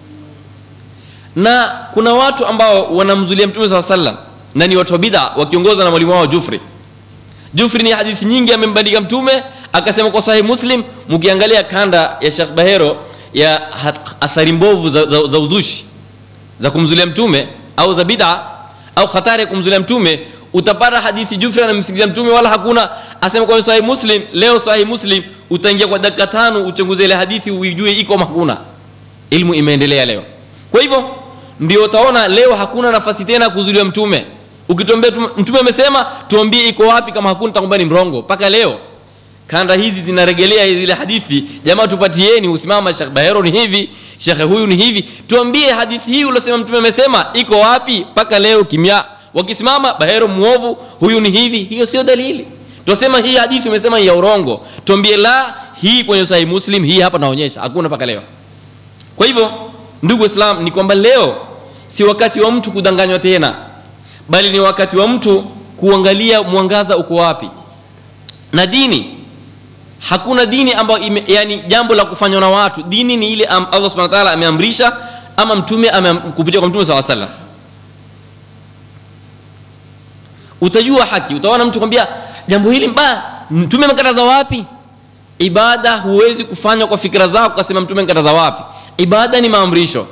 Na kuna watu ambao wanamzulia Mtume sallallahu alaihi wasallam na ni watu wa bid'a, wakiongozwa na mwalimu wao Jufri. Jufri ni hadithi nyingi amembandika Mtume, akasema kwa Sahih Muslim. Mkiangalia kanda ya Sheikh Bahero ya athari mbovu za uzushi za kumzulia Mtume au za bid'a au hatari ya kumzulia Mtume, utapata hadithi Jufri anamsikizia Mtume wala hakuna, asema kwa Sahih Muslim. Leo Sahih Muslim utaingia kwa dakika 5 uchunguze ile hadithi uijue iko hakuna. Ilmu imeendelea leo. Kwa hivyo ndio utaona leo hakuna nafasi tena kuzulia Mtume. Ukituambia Mtume amesema, tuambie iko wapi, kama hakuna takwambia ni mrongo. Paka leo kanda hizi zinarejelea zile hadithi, jamaa tupatieni, usimama Sheikh Bahero ni hivi, shekhe huyu ni hivi, tuambie hadithi hii ulosema Mtume amesema iko wapi? Paka leo kimya. Wakisimama Bahero muovu, huyu ni hivi, hiyo sio dalili. Tusema hii hadithi umesema ya urongo, tuambie la, hii kwenye Sahih Muslim, hii hapa naonyesha, hakuna paka leo. Kwa hivyo ndugu Islam, ni kwamba leo si wakati wa mtu kudanganywa tena, bali ni wakati wa mtu kuangalia mwangaza uko wapi. Na dini, hakuna dini ambayo yani jambo la kufanywa na watu. Dini ni ile Allah Subhanahu wa ta'ala ameamrisha, ama Mtume kupitia kwa Mtume sallallahu alaihi wasallam. Utajua haki, utaona mtu kwambia jambo hili mbaya, Mtume amekataza wapi? Ibada huwezi kufanya kwa fikra zako ukasema Mtume amekataza wapi. Ibada ni maamrisho.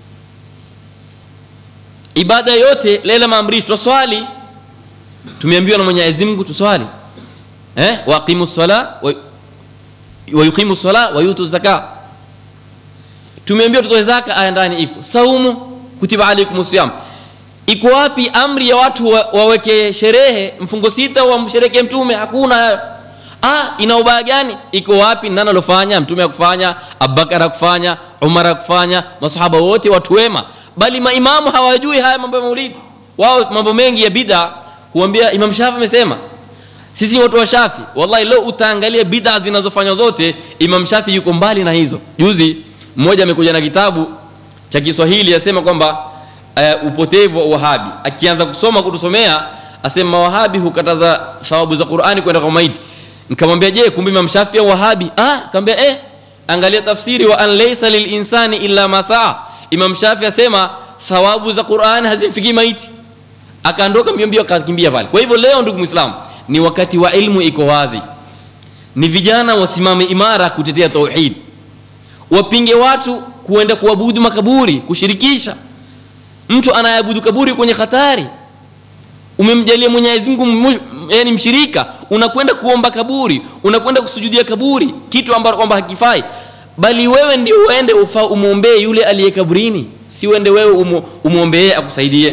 Ibada yote lela maamrisho. Tuswali, tumeambiwa na Mwenyezi Mungu tuswali, waqimu sala wa yuqimu sala wa yutu zaka. Tumeambiwa tutoe zaka, aya ndani iko. Saumu, kutiba alaykumus siyam. Iko wapi amri ya watu waweke sherehe mfungo 6 wamshereke Mtume? Hakuna. Ina ubaya gani? Iko wapi? Nani alofanya? Mtume akufanya, Abubakar akufanya, Umar akufanya, masahaba wote watu wema. Bali maimamu hawajui haya mambo ya Maulid. Wao mambo mengi ya bid'a huambia Imam Shafi amesema. Sisi watu wa Shafi, wallahi leo utaangalia bid'a zinazofanywa zote, Imam Shafi yuko mbali na hizo. Juzi mmoja amekuja na kitabu cha Kiswahili asema kwamba upotevu wa Wahabi. Akianza kusoma kutusomea asema Wahabi hukataza thawabu za Qur'ani kwenda kwa maiti. Nikamwambia je, kumbe Imam Shafi pia Wahabi? Nikamwambia angalia tafsiri wa an laysa lil insani illa ma saa. Imam Shafi asema thawabu za Qur'ani hazimfikii maiti. Akaondoka mbio akakimbia pale. Kwa hivyo leo ndugu Muislamu, ni wakati wa ilmu iko wazi. Ni vijana wasimame imara kutetea tauhid. Wapinge watu kuenda kuabudu makaburi, kushirikisha. Mtu anayeabudu kaburi kwenye hatari. Umemjalia Mwenyezi Mungu yani mshirika, unakwenda kuomba kaburi, unakwenda kusujudia kaburi, kitu ambacho kwamba hakifai. Bali wewe ndio uende umuombee yule aliye kaburini, si uende wewe umuombee akusaidie.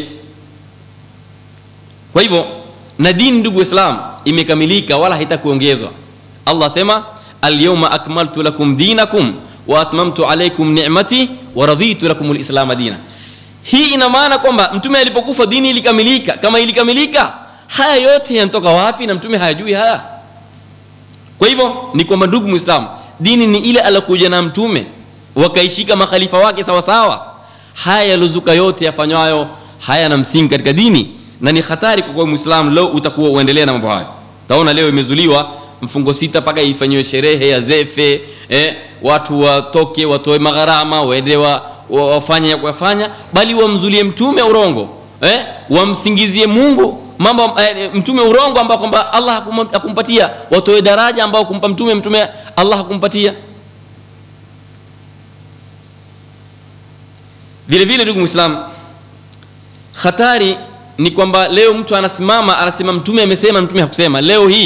Kwa hivyo na dini ndugu Islam imekamilika wala haitakuongezwa. Allah sema al-yawma akmaltu lakum dinakum wa atmamtu alaykum ni'mati wa raditu lakum al-islam dina. Hii ina maana kwamba Mtume alipokufa dini ilikamilika. Kama ilikamilika, haya yote yanatoka wapi na Mtume hayajui haya? Kwa hivyo ni kwamba ndugu Muislamu, dini ni ile alokuja na Mtume, wakaishika makhalifa wake sawa sawa. Haya yalozuka yote yafanywayo haya na msingi katika dini, na ni hatari kwa Muislamu leo utakuwa uendelea na mambo haya. Taona leo imezuliwa mfungo 6 paka ifanywe sherehe ya zefe, watu watoke watoe magharama waende wafanye ya kufanya, bali wamzulie Mtume urongo, wamsingizie Mungu mambo mtume urongo ambao kwamba Allah hakumpatia, watoe daraja ambao kumpa mtume Allah hakumpatia. Vile vile ndugu Muislam, hatari ni kwamba leo mtu anasema mtume amesema, mtume hakusema.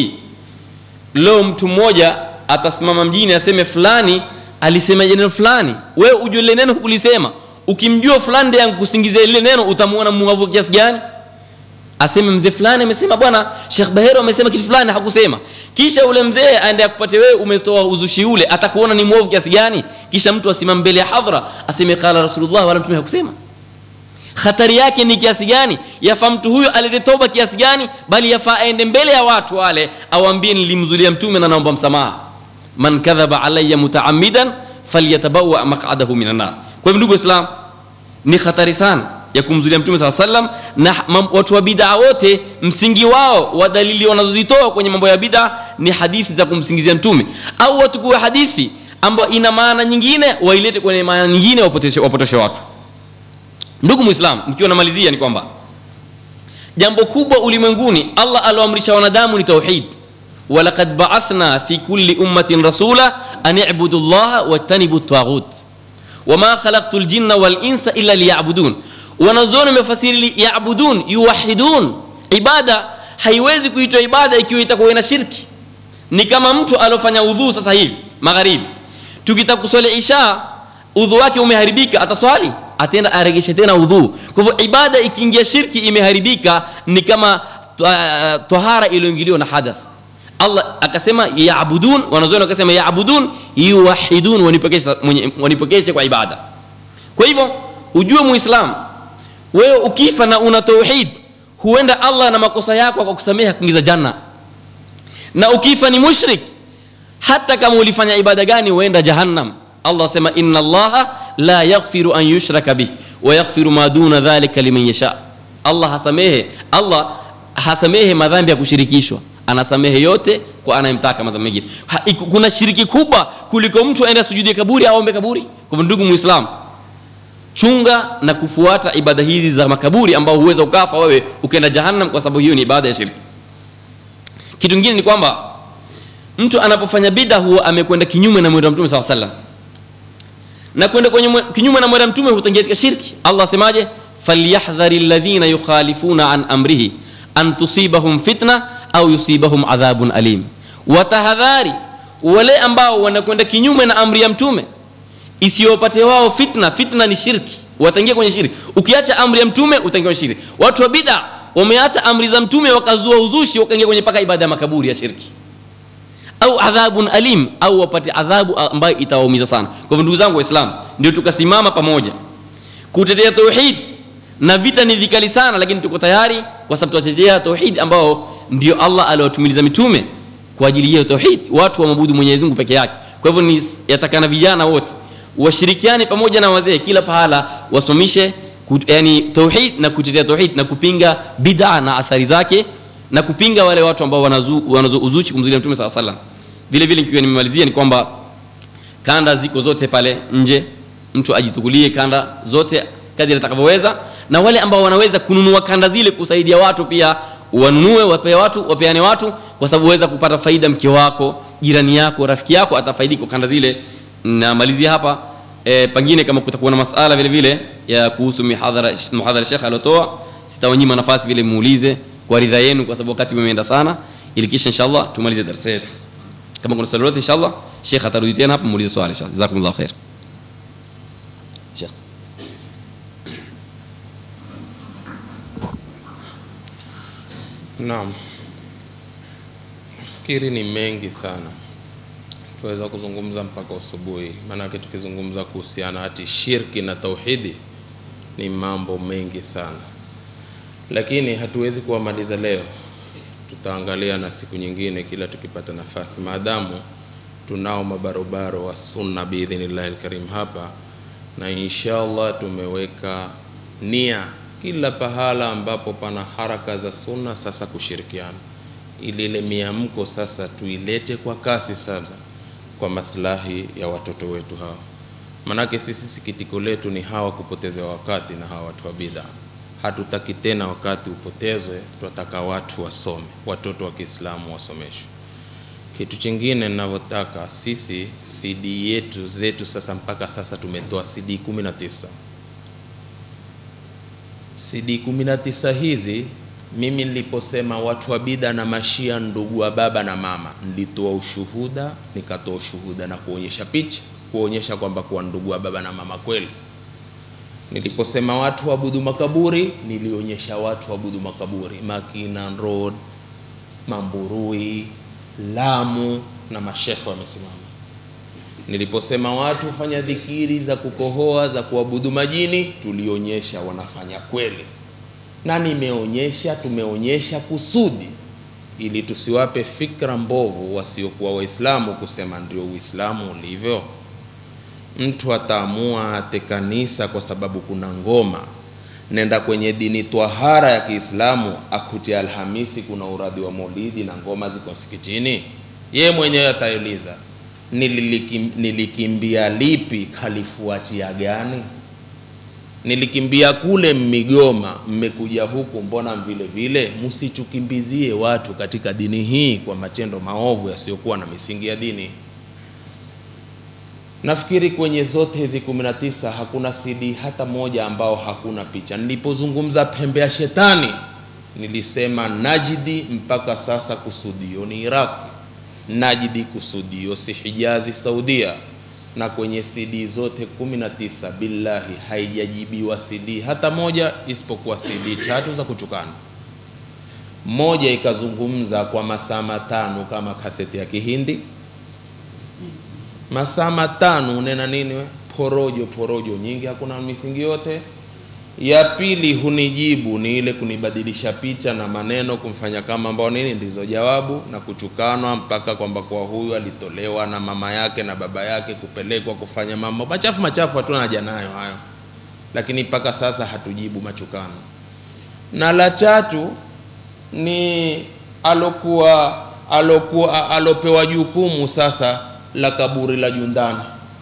Leo mtu mmoja atasimama mjini aseme fulani alisema neno fulani, wewe ujue ile neno kulisema. Ukimjua fulani ndiye ankusingizia ile neno, utamuona muovu kiasi gani. Aseme mzee fulani amesema, bwana Sheikh Bahero amesema kitu fulani hakusema, kisha ule mzee aende akupate wewe umetoa uzushi ule, atakuona ni muovu kiasi gani. Kisha mtu asimame mbele ya hadhara aseme qala Rasulullah wala mtume hakusema. Hatari yake ni kiasi gani? Yafaa mtu huyo alete toba kiasi gani? Bali yafaa aende mbele ya watu wale awaambie nilimzulia mtume na naomba msamaha. Man kadhaba alayya mutaammidan falyatabawa maq'adahu minan nar. Kwa hivyo ndugu Islam, ni hatari sana ya kumzulia mtume sallam, na watu wa bid'a wote msingi wao wa dalili wanazozitoa kwenye mambo ya bid'a ni hadithi za kumsingizia mtume, au watu kwa hadithi ambayo ina maana nyingine wailete kwenye maana nyingine wapotoshe watu. Ndugu Muislam, mkiwa namalizia ni kwamba jambo kubwa ulimwenguni Allah aloamrisha wanadamu ni tauhid. Walaqad ba'athna fi kulli ummatin rasula an i'budu Allaha wajtanibu at-taghut wama khalaqtul jinna wal insa illa liya'budun. Wanazoni mefasiri ya'budun, yuwahidun. Ibada haiwezi kuitwa ibada ikiwa itakuwa ina shirki. Ni kama mtu alofanya udhu sasa hivi magharibi, tukitaka kuswali isha udhu wake umeharibika, ataswali atenda aregeshe tena udhu. Kwa hivyo ibada ikiingia shirki imeharibika, ni kama tahara iliyoingiliwa na hadath. Allah akasema ya'budun, wanazoona akasema ya'budun yuwahidun, wanipokeshe kwa ibada. Kwa hivyo ujue Muislam, wewe ukifa na una tauhid, huenda Allah na makosa yako akakusamehe kuingiza janna. Na ukifa ni mushrik, hata kama ulifanya ibada gani huenda jahannam. Allah sema inna Allaha la yaghfiru an yushraka bih wa yaghfiru ma duna dhalika liman yasha. Allah hasamehe madhambi ya kushirikishwa, anasamehe yote kwa anayemtaka madhambi mengine. Kuna shiriki kubwa kuliko mtu aende sujudi kaburi au aombe kaburi. Kwa hivyo ndugu Muislam, chunga na kufuata ibada hizi za makaburi ambao huweza ukafa wewe ukaenda jahannam, kwa sababu hiyo ni ibada ya shirki. Kitu kingine ni kwamba mtu anapofanya bid'a huwa amekwenda kinyume na mwendo wa Mtume sallallahu alaihi wasallam, na kwenda kinyume na mwendo wa Mtume hutangia katika shirki. Allah semaje? falyahdhari alladhina yukhalifuna an amrihi an tusibahum fitna au yusibahum adhabun alim. Watahadhari wale ambao wanakwenda kinyume na amri ya Mtume isiwapate wao fitna. Fitna ni shirki, wataingia kwenye shirki. Ukiacha amri ya Mtume utaingia kwenye shirki. Watu wa bid'a wameacha amri za Mtume wakazua uzushi, wakaingia kwenye paka ibada ya makaburi ya shirki. Au adhabun alim, au wapate adhabu ambayo itawaumiza sana. Kwa hivyo ndugu zangu Waislamu, ndio tukasimama pamoja kutetea tauhid, na vita ni vikali sana, lakini tuko tayari kwa sababu tunatetea tauhid ambao ndio Allah aliyotumiliza mitume kwa ajili ya tauhid, watu waabudu Mwenyezi Mungu peke yake. Kwa hivyo ni yatakana vijana wote washirikiane pamoja na wazee kila pahala, wasimamishe yani tauhid na kutetea tauhid na kupinga bid'a na athari zake, na kupinga wale watu ambao wanazuuzuchi kumzulia Mtume sallallahu alaihi wasallam. Vile vile nikiwa nimemalizia ni kwamba kanda ziko zote pale nje, mtu ajitukulie kanda zote kadri atakavyoweza, na wale ambao wanaweza kununua kanda zile kusaidia watu pia wanunue, wapeane watu, kwa sababu uweza kupata faida. Mke wako, jirani yako, rafiki yako atafaidika kanda zile. Na malizia hapa pengine kama kutakuwa na masala vile vile ya kuhusu muhadhara Sheikh alotoa, sitawanyima nafasi vile muulize kwa ridha yenu, kwa sababu wakati umeenda sana, ili kisha inshallah tumalize darasa yetu. Kama kuna swali lolote inshallah Sheikh atarudi tena hapa muulize swali inshallah. Jazakumullahu khair. Sheikh. Naam. Fikiri ni mengi sana. Tuweza kuzungumza mpaka asubuhi, maana tukizungumza kuhusiana hati shirki na tauhidi ni mambo mengi sana. Lakini hatuwezi kuamaliza leo. Tutaangalia na siku nyingine kila tukipata nafasi. Maadamu tunao mabarobaro wa sunna biidhnillahil karim hapa, na inshallah tumeweka nia kila pahala ambapo pana haraka za sunna sasa kushirikiana, ili ile miamko sasa tuilete kwa kasi sasa kwa maslahi ya watoto wetu hawa. Manake sisi sikitiko letu ni hawa kupoteza wakati na hawa watu wa bid'a. hatutaki tena wakati upotezwe, tunataka watu wasome, watoto wa Kiislamu wasomeshwe. Kitu kingine ninavyotaka sisi, CD zetu sasa, mpaka sasa tumetoa CD 19. CD 19 hizi, mimi niliposema watu wa bid'a na mashia ndugu wa baba na mama, nilitoa ushuhuda, nikatoa ushuhuda na kuonyesha picha, kuonyesha kwamba kuwa ndugu wa baba na mama kweli. Niliposema watu waabudu makaburi, nilionyesha watu waabudu makaburi, Makina Road, Mamburui, Lamu, na mashekhe wamesimama. Niliposema watu fanya dhikiri za kukohoa, za kuabudu majini, tulionyesha wanafanya kweli. Na tumeonyesha kusudi, ili tusiwape fikra mbovu wasiokuwa Waislamu kusema ndio Uislamu ulivyo. Mtu ataamua ate kanisa kwa sababu kuna ngoma, nenda kwenye dini twahara ya Kiislamu akuti Alhamisi kuna uradi wa Maulidi na ngoma ziko msikitini, ye mwenyewe atauliza nilikimbia lipi, kalifuatia gani? Nilikimbia kule Migoma, mmekuja huku mbona vile vile? Msichukimbizie watu katika dini hii kwa matendo maovu yasiyokuwa na misingi ya dini. Nafikiri kwenye zote hizi 19 hakuna CD hata moja ambao hakuna picha. Nilipozungumza pembe ya shetani, nilisema Najidi mpaka sasa kusudio ni Iraq, Najidi kusudio si Hijazi Saudia. Na kwenye CD zote 19 billahi haijajibiwa CD hata moja, isipokuwa CD 3 za kutukana. Moja ikazungumza kwa masaa 5 kama kaseti ya Kihindi, masaa 5 unena nini we? Porojo nyingi, hakuna misingi yote. Ya pili hunijibu ni ile kunibadilisha picha na maneno, kumfanya kama ambao nini ndizo jawabu, na kutukanwa mpaka kwamba kwa huyu alitolewa na mama yake na baba yake kupelekwa kufanya mambo machafu, hatuna haja nayo hayo. Lakini mpaka sasa hatujibu machukano. Na la tatu ni alopewa jukumu sasa la kaburi la Jundani,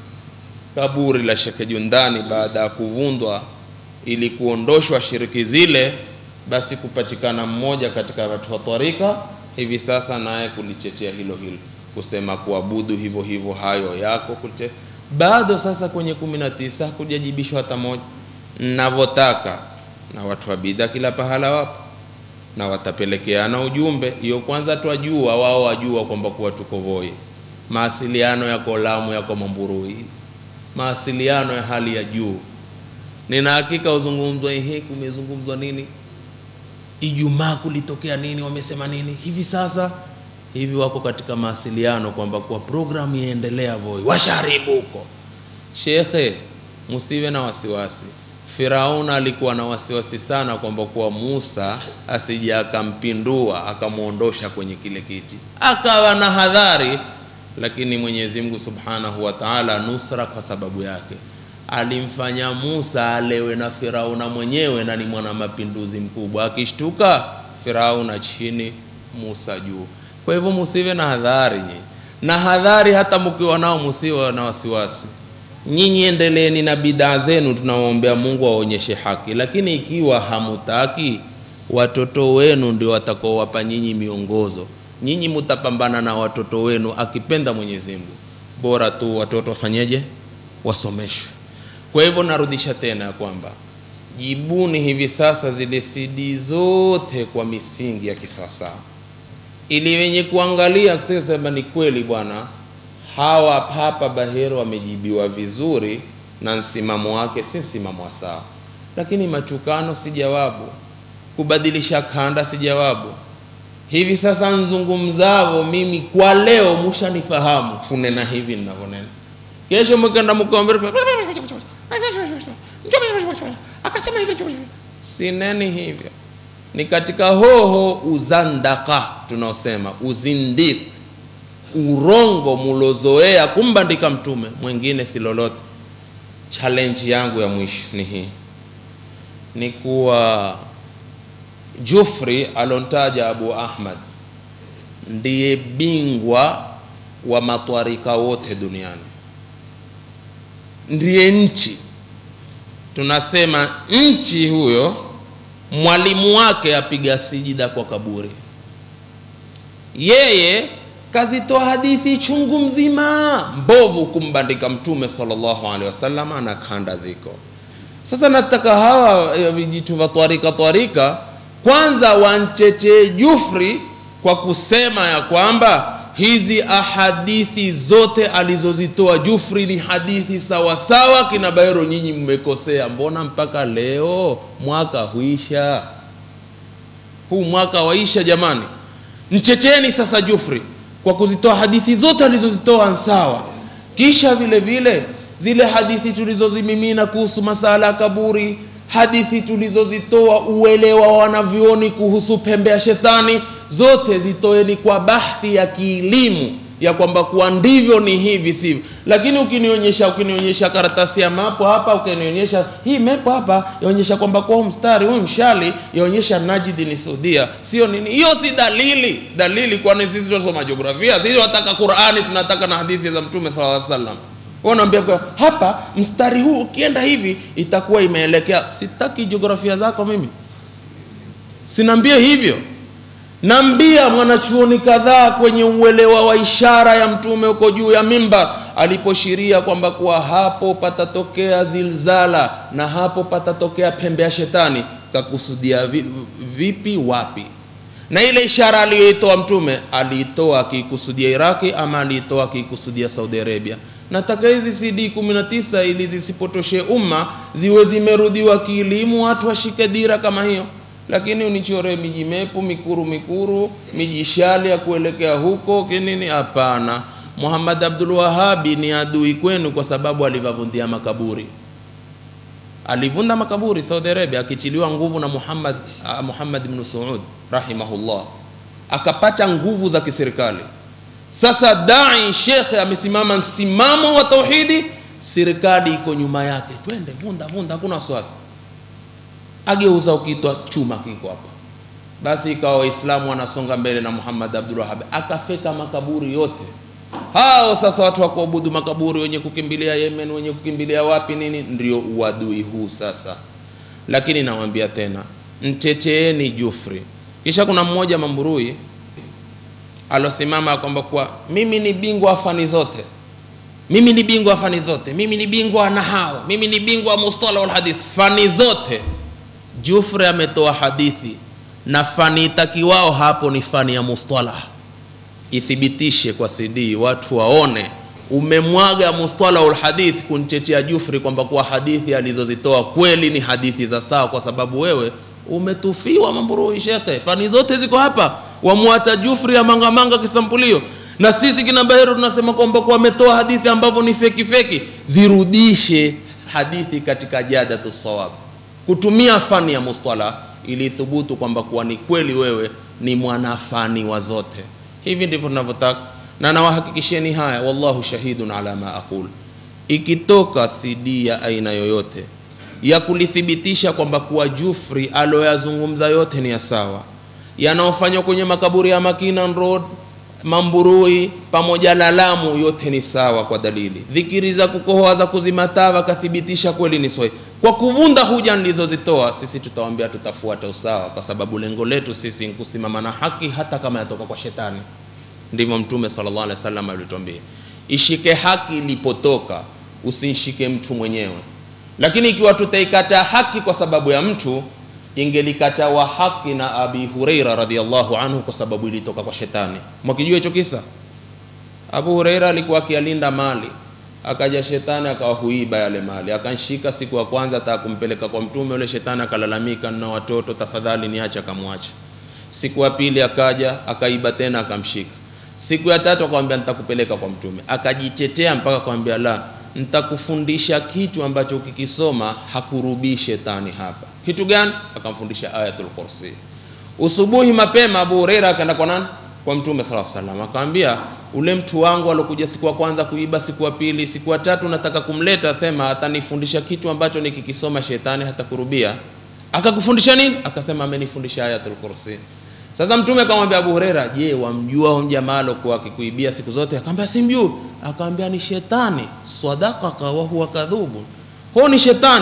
kaburi la Sheikh Jundani, baada ya kuvundwa ili kuondoshwa shiriki zile, basi kupatikana mmoja katika watu wa tarika hivi sasa naye kulichetea hilo kusema kuabudu hivyo hayo yako kute. Bado sasa kwenye 19 kujajibishwa hata moja. Navotaka na watu wa bid'a kila pahala wapo na watapelekeana ujumbe hiyo. Kwanza twajua wao wajua kwamba kuwa tuko Voi, mawasiliano yako Lamu, yako Mamburui, mawasiliano ya hali ya juu. Nina hakika uzungumzwa hii, kumezungumzwa nini Ijumaa, kulitokea nini, wamesema nini. Hivi sasa hivi wako katika mawasiliano kwamba kwa programu iendelea Voi, washaribu huko. Shekhe, msiwe na wasiwasi. Firauna alikuwa na wasiwasi sana kwamba kwa Musa asije akampindua akamuondosha kwenye kile kiti, akawa na hadhari. Lakini Mwenyezi Mungu Subhanahu wa Ta'ala nusra kwa sababu yake alimfanya Musa alewe na Firauna mwenyewe, na ni mwana mapinduzi mkubwa. Akishtuka Firauna chini, Musa juu. Kwa hivyo msiwe na hadhari, na hadhari hata mkiwa nao msiwe na wasiwasi. Nyinyi endeleeni na bid'a zenu, tunawaombea Mungu aonyeshe haki. Lakini ikiwa hamutaki, watoto wenu ndio watakaowapa nyinyi miongozo. Nyinyi mtapambana na watoto wenu, akipenda Mwenyezi Mungu. Bora tu watoto wafanyeje? Wasomeshwe. Kwa hivyo narudisha tena kwamba jibuni hivi sasa zile CD zote kwa misingi ya kisasa, ili wenye kuangalia kusema ni kweli bwana, hawa Papa Bahero wamejibiwa vizuri na msimamo wake si msimamo sawa. Lakini machukano si jawabu, kubadilisha kanda si jawabu. Hivi sasa nzungumzao mimi kwa leo mshanifahamu kunena hivi ninavyonena. Kesho mkenda mkaombea akasema hivi, sineni hivyo. Ni katika hoho uzandaka tunaosema uzindiki, urongo mulozoea kumbandika mtume mwingine si lolote. Challenge yangu ya mwisho ni hii, ni kuwa Jufri alontaja Abu Ahmad ndiye bingwa wa matwarika wote duniani, ndiye nchi. Tunasema nchi huyo mwalimu wake apiga sijida kwa kaburi. Yeye kazitoa hadithi chungu mzima mbovu kumbandika Mtume sallallahu alaihi wasallam na kanda ziko. Sasa nataka hawa vijitu wa twarika kwanza wancheche Jufri kwa kusema ya kwamba hizi ahadithi zote alizozitoa Jufri ni hadithi sawa sawa. Kina Baero, nyinyi mmekosea, mbona mpaka leo mwaka huisha? Huu mwaka waisha jamani. Mchecheni sasa Jufri kwa kuzitoa hadithi zote alizozitoa sawa. Kisha vile vile zile hadithi tulizozimimina kuhusu masala ya kaburi, hadithi tulizozitoa uelewa wanavyoni kuhusu pembe ya shetani, zote zitoeni kwa bahthi ya kielimu ya kwamba kuwa ndivyo ni hivi sivyo. Lakini ukinionyesha karatasi ya mapo hapa, ukinionyesha hii mapo hapa yaonyesha kwamba kwa mstari huu mshali yaonyesha Najd ni Saudia, sio nini, hiyo si dalili. Kwani sisi tunasoma jiografia? Sisi tunataka Qur'ani, tunataka na hadithi za Mtume sallallahu alaihi wasallam. Wanaambia kwa hapa mstari huu ukienda hivi itakuwa imeelekea. Sitaki jiografia zako mimi, sinambie hivyo. Nambia mwanachuoni kadhaa kwenye uelewa wa ishara ya Mtume uko juu ya mimbar aliposhiria kwamba kwa hapo patatokea zilzala na hapo patatokea pembe ya shetani, kakusudia vipi, wapi? Na ile ishara aliyoitoa Mtume aliitoa akikusudia Iraki ama aliitoa akikusudia Saudi Arabia? Nataka hizi CD 19 ili zisipotoshe umma, ziwe zimerudiwa kielimu, watu washike dira kama hiyo. Lakini unichore miji mepu mikuru mijishali ya kuelekea huko kinini, hapana. Muhammad Abdul Wahhabi ni adui kwenu kwa sababu alivavundia makaburi. Alivunda makaburi Saudi Arabia akichiliwa nguvu na Muhammad ibn Saud rahimahullah, akapata nguvu za kiserikali. Sasa dai shekhe amesimama msimamo wa tauhidi, serikali iko nyuma yake, twende vunda hakuna wasiwasi. Ageuza ukitwa chuma kiko hapa. Basi ikawa Waislamu wanasonga mbele na Muhammad Abdul Wahhab akafeka makaburi yote. Hao sasa watu wa kuabudu makaburi, wenye kukimbilia Yemen, wenye kukimbilia wapi nini, ndio uadui huu sasa. Lakini nawaambia tena, mteteeni Jufri. Kisha kuna mmoja Mamburui alosimama kwamba kwa mimi ni bingwa fani zote, mimi ni bingwa nahau, mimi ni bingwa mustalah wal hadith, fani zote. Jufri ametoa hadithi na fani itakiwao hapo ni fani ya mustalah. Ithibitishe kwa CD watu waone umemwaga mustalah wal hadith kuntetea Jufri kwamba kwa hadithi alizozitoa kweli ni hadithi za sawa, kwa sababu wewe umetufiwa Mamburui shekhe. Fani zote ziko hapa, wamwata Jufri ya mangamanga kisampulio. Na sisi kina Baheru tunasema kwamba kwa ametoa hadithi ambavyo ni feki. Zirudishe hadithi katika jadatu sawab, kutumia fani ya mustalah ili thubutu kwamba kuwa ni kweli wewe ni mwanafani wa zote. Hivi ndivyo tunavyotaka, na nawahakikisheni haya, wallahu shahidun ala ma aqul. Ikitoka CD ya aina yoyote ya kulithibitisha kwamba kuwa Jufri aloyazungumza yote ni ya sawa, yanaofanywa kwenye makaburi ya Makinan Road, Mamburui pamoja na Lamu, yote ni sawa kwa dalili. Dhikiri za kukohoa za kuzimatawa kathibitisha kweli ni sawa. Kwa kuvunda hoja nilizozitoa, sisi tutawaambia tutafuata usawa, kwa sababu lengo letu sisi ni kusimama na haki hata kama yatoka kwa shetani. Ndivyo Mtume sallallahu alaihi wasallam alituambia, ishike haki ilipotoka, usishike mtu mwenyewe. Lakini ikiwa tutaikata haki kwa sababu ya mtu, ingelikata wa haki na Abi Huraira radhiallahu anhu kwa sababu ilitoka kwa shetani. Mkijua hicho kisa, Abu Huraira alikuwa akialinda mali, akaja shetani akawahuiba yale mali, akanshika siku ya kwanza atakumpeleka kwa Mtume. Yule shetani akalalamika, na watoto tafadhali niache, akamwacha. Siku ya pili akaja akaiba tena, akamshika. Siku ya tatu akamwambia nitakupeleka kwa Mtume, akajitetea mpaka akamwambia la, nitakufundisha kitu ambacho ukikisoma hakurubii shetani hapa. Kitu gani? Akamfundisha ayatul kursi. Usubuhi mapema Abu Huraira akaenda kwa nani? Kwa Mtume sallallahu alaihi wasallam, akamwambia ule mtu wangu alokuja siku ya kwanza kuiba, siku ya pili, siku ya tatu nataka kumleta, sema atanifundisha kitu ambacho nikikisoma shetani hatakurubia. Akakufundisha nini? Akasema amenifundisha ayatul kursi. Sasa Mtume akamwambia Abu Huraira, je, wamjua huyo jamaa alokuwa akikuibia siku zote? Akamwambia simjui. Akamwambia ni shetani, sadaqaka wa huwa kadhubun. Huyo ni shetani,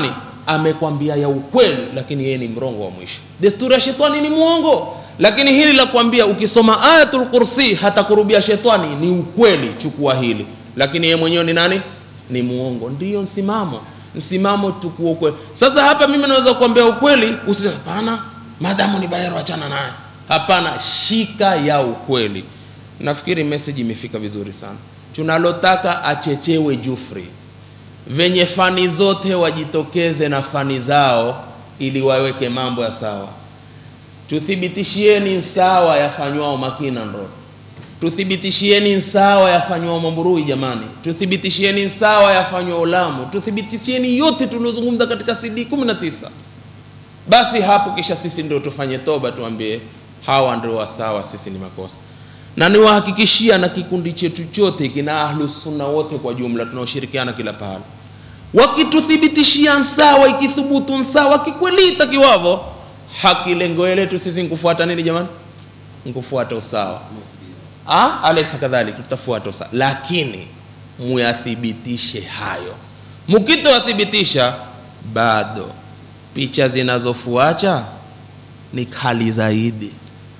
amekwambia ya ukweli, lakini yeye ni mrongo wa mwisho. Desturi ya shetani ni muongo, lakini hili la kwambia ukisoma Ayatul Kursi hata kurubia shetani ni ukweli, chukua hili, lakini yeye mwenyewe ni nani? Ni muongo. Ndio msimamo tukua ukweli. Sasa hapa mimi naweza kuambia ukweli, usiseme hapana, madamu ni Bayero achana naye. Hapana, shika ya ukweli. Nafikiri message imefika vizuri sana. Tunalotaka achechewe Jufri, venye fani zote wajitokeze na fani zao ili waweke mambo ya sawa. Tuthibitishieni sawa yafanywa Makina Road, tuthibitishieni sawa yafanywa Mamburui jamani, tuthibitishieni sawa yafanywa Lamu, tuthibitishieni yote tunazungumza katika CD 19. Basi hapo kisha sisi ndio tufanye toba, tuambie hawa ndio wasawa, sisi ni makosa. Na niwahakikishia na kikundi chetu chote kina Ahlus Sunna wote kwa jumla tunaoshirikiana kila pahali, wakituthibitishia sawa, ikithubutu sawa kikweli takiwavo, haki lengo letu sisi nikufuata nini jamani? Nikufuata usawa. Alex kadhalika tutafuata usawa, lakini muyathibitishe hayo. Mkitowathibitisha bado picha zinazofuacha ni kali zaidi.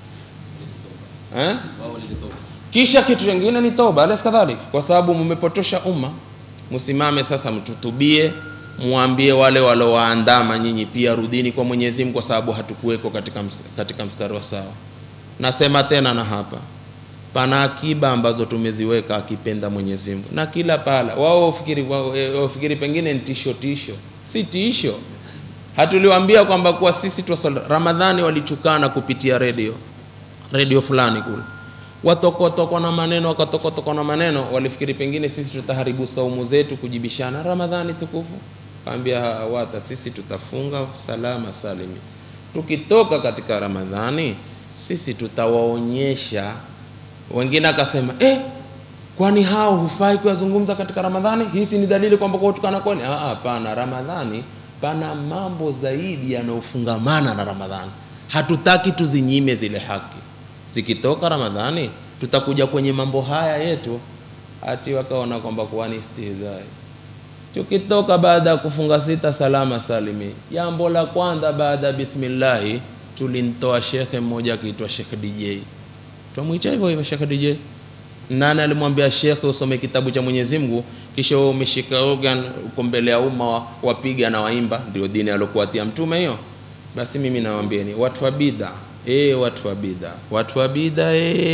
Kisha kitu kingine ni toba, Alex kadhalika, kwa sababu mmepotosha umma. Msimame sasa, mtutubie, muambie wale waliowaandama nyinyi pia rudini kwa Mwenyezi Mungu, kwa sababu hatukuweko katika mstari wa sawa. Nasema tena na hapa, pana akiba ambazo tumeziweka akipenda Mwenyezi Mungu, na kila pala wao ufikiri pengine ni tisho. Si tisho. Hatuliwaambia kwamba kwa sisi tuwasali Ramadhani walichukana kupitia radio fulani kule, watokotoko na maneno, wakatokotoko na maneno, walifikiri pengine sisi tutaharibu saumu zetu kujibishana Ramadhani tukufu. Kaambia hawata, sisi tutafunga salama salimi. Tukitoka katika Ramadhani sisi tutawaonyesha. Wengine akasema kwani hao hufai kuyazungumza katika Ramadhani? Hii ni dalili kwamba kwa tukana kweli? Hapana, Ramadhani pana mambo zaidi yanayofungamana na Ramadhani. Hatutaki tuzinyime zile haki. Zikitoka Ramadhani tutakuja kwenye mambo haya yetu, ati wakaona kwamba kuwa ni istihzai. Tukitoka baada ya kufunga sita salama salimi, jambo la kwanza baada bismillah tulintoa shekhe mmoja akiitwa Sheikh DJ. Tumwita hivyo Sheikh DJ. Nani alimwambia shekhe usome kitabu cha Mwenyezi Mungu kisha wewe umeshika organ uko mbele ya umma wapiga na waimba? Ndio dini aliyokuatia mtume hiyo? Basi mimi nawaambieni watu wa bid'a, watu wa bid'a,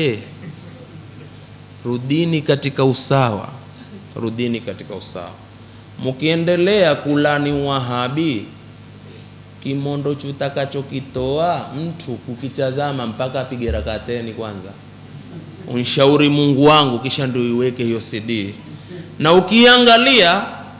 rudini katika usawa, rudini katika usawa. Mkiendelea kulani Wahabi, kimondo chutakachokitoa mtu kukichazama mpaka apige rakateni kwanza. Unshauri Mungu wangu, kisha ndio iweke hiyo CD. Na ukiangalia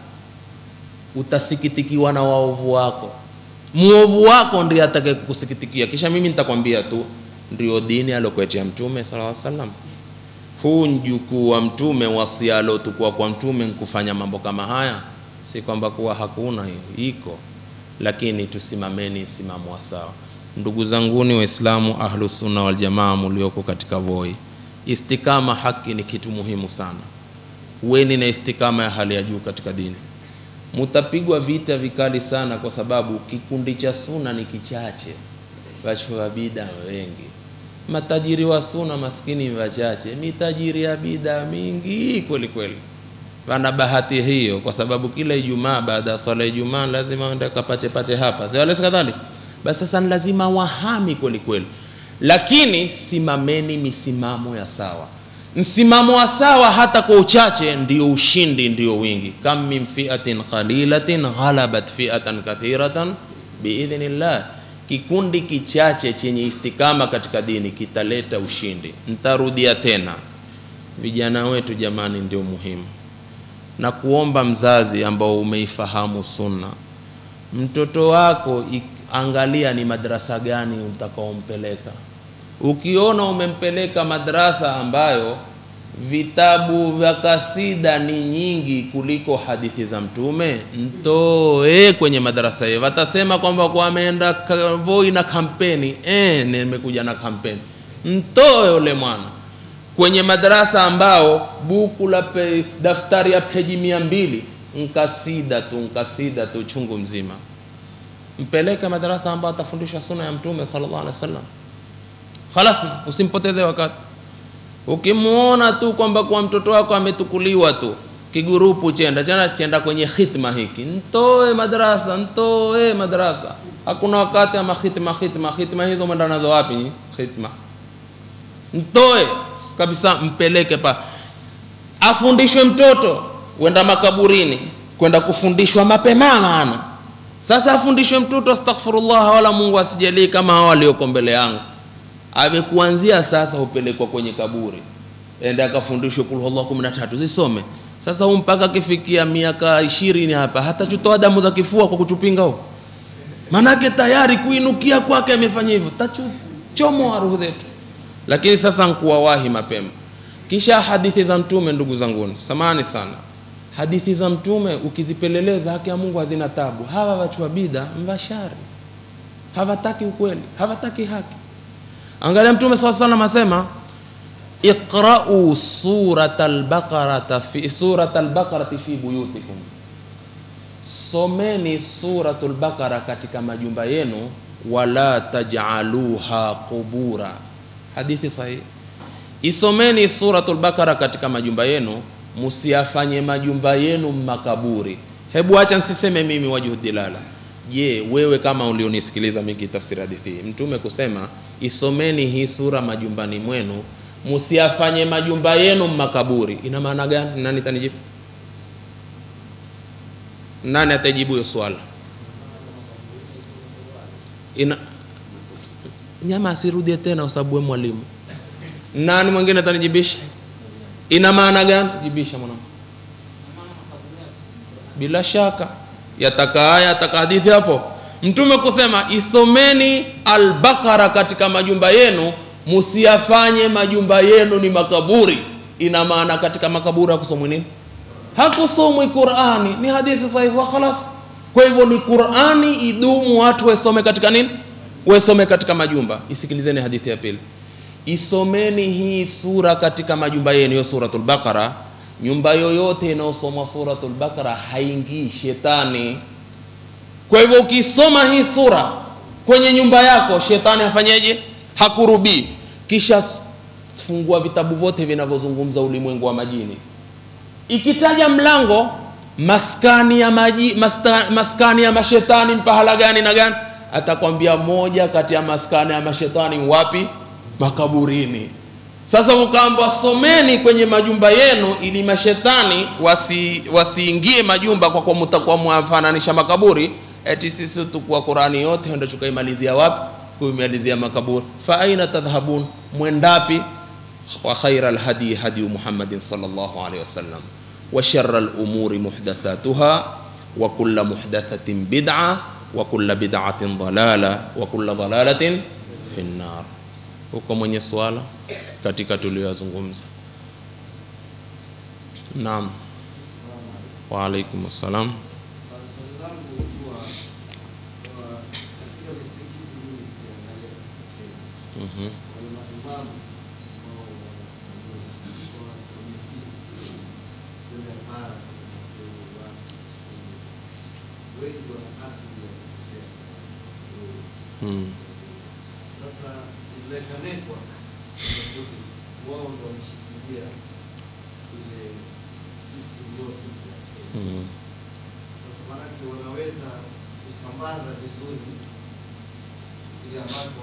utasikitikiwa na waovu wako. Muovu wako ndiye atakaye kukusikitikia. Kisha mimi nitakwambia tu ndio dini aliyokuletea Mtume sallallahu alaihi wasallam. Huu mjukuu wa Mtume, wasia alotukua kwa Mtume kufanya mambo kama haya. Si kwamba kuwa hakuna, hiyo iko, lakini tusimameni simamo wa sawa. Ndugu zanguni Waislamu Ahlus Sunna wal Jamaa mlioko katika Voi, istikama haki ni kitu muhimu sana. Weni na istikama ya hali ya juu katika dini. Mutapigwa vita vikali sana kwa sababu kikundi cha Sunna ni kichache, watu wa bid'a wengi. Matajiri wa Sunna maskini wachache, mitajiri ya bid'a mingi kweli kweli. Wana bahati hiyo kwa sababu kila Ijumaa baada ya swala Ijumaa lazima waende kapache hapa. Si wale kadhalika. Basi sasa lazima wahami kweli kweli. Lakini simameni misimamo ya sawa. Msimamo wa sawa hata kwa uchache ndio ushindi, ndio wingi. Kam min fi'atin qalilatin ghalabat fi'atan kathiratan biidhnillah. Kikundi kichache chenye istikama katika dini kitaleta ushindi. Nitarudia tena, vijana wetu jamani ndio muhimu. Na kuomba mzazi ambao umeifahamu Sunna, mtoto wako angalia ni madrasa gani utakaompeleka. Ukiona umempeleka madrasa ambayo vitabu vya kasida ni nyingi kuliko hadithi za Mtume, mtoe kwenye madrasa hiyo. Watasema kwamba kwa ameenda Voi na kampeni, nimekuja na kampeni. Mtoe ule mwana kwenye madrasa ambao buku la daftari ya peji 200 nkasida tu chungu mzima. mpeleke madarasa ambayo atafundisha sunna ya Mtume sallallahu alaihi wasallam. Khalas, usimpoteze wakati. Ukimuona tu kwamba kwa mtoto wako ametukuliwa tu kigurupu, chenda kwenye khitma hiki, ntoe madrasa. Hakuna wakati ama khitma hizo mwenda nazo wapi? Khitma ntoe kabisa, mpeleke pa afundishwe mtoto. Wenda makaburini kwenda kufundishwa mapema maana. Sasa afundishwe mtoto, astaghfirullah, wala Mungu asijalie kama hao walioko mbele yangu. Awe kuanzia sasa upelekwa kwenye kaburi, ende akafundishwe kul huwallahu 13 zisome. Sasa mpaka kifikia miaka 20 hapa hata chutoa damu za kifua kwa kutupinga huko. Manake tayari kuinukia kwake amefanya hivyo, tachomo roho zetu. Lakini sasa nkuwawahi mapema. Kisha hadithi za Mtume, ndugu zangu, samani sana, hadithi za Mtume ukizipeleleza, haki ya Mungu hazina tabu. Hawa watu wa bid'a mbashari, hawataki ukweli, hawataki haki. Angalia Mtume sallallahu alaihi wasallam asema, iqra'u suratal baqarati fi buyutikum, someni suratul baqara katika majumba yenu, wala taj'aluha qubura. Hadithi sahihi. Isomeni suratul baqara katika majumba yenu, musiyafanye majumba yenu makaburi. Hebu acha nisiseme mimi wajhu dilala. Je, wewe kama ulionisikiliza mimi tafsiri hadithi hii, Mtume kusema isomeni hii sura majumbani mwenu, musiyafanye majumba yenu makaburi, ina maana gani? Nani tanijibu? Nani atajibu hiyo swala? Nyama asirudie tena usabu wewe mwalimu. Nani mwingine atanijibisha? Ina maana gani? Jibisha mwanangu. Bila shaka yataka aya, yataka hadithi hapo. Mtume kusema isomeni al-Baqara katika majumba yenu, musiyafanye majumba yenu ni makaburi. Ina maana katika makaburi hakusomwi nini? Hakusomwi Qur'ani, ni hadithi sahihi wa khalas. Kwa hivyo ni Qur'ani idumu, watu wasome katika nini? Wasome katika majumba. Isikilizeni hadithi ya pili. Isomeni hii sura katika majumba yenu, hiyo suratul Baqara. Nyumba yoyote inayosoma suratul Baqara haingii shetani. Kwa hivyo ukisoma hii sura kwenye nyumba yako, shetani afanyeje? Hakurubii. Kisha fungua vitabu vyote vinavyozungumza ulimwengu wa majini. Ikitaja mlango maskani ya maskani ya mashetani mpahala gani na gani, atakwambia moja kati ya maskani ya mashetani wapi? Makaburini. Sasa ukaamba someni kwenye majumba yenu ili mashetani wasiingie majumba kwa mtakuwa mwafananisha makaburi. Eti sisi tukua Qur'ani yote ndio tukaimalizia wapi? Kuimalizia makaburi. Fa aina tadhhabun, mwendapi? Wa khairal hadi hadi Muhammadin sallallahu alaihi wasallam, wa sharral umuri muhdathatuha, wa kullu muhdathatin bid'a, wa kullu bid'atin dalala, wa kullu dalalatin fi an-nar. Huko mwenye swala katika tuliyozungumza? Naam. Wa alaikum assalam. Sasa izileka network wao ndio wameshikilia ile system yote. Sasa maanake wanaweza kusambaza vizuri ile ambapo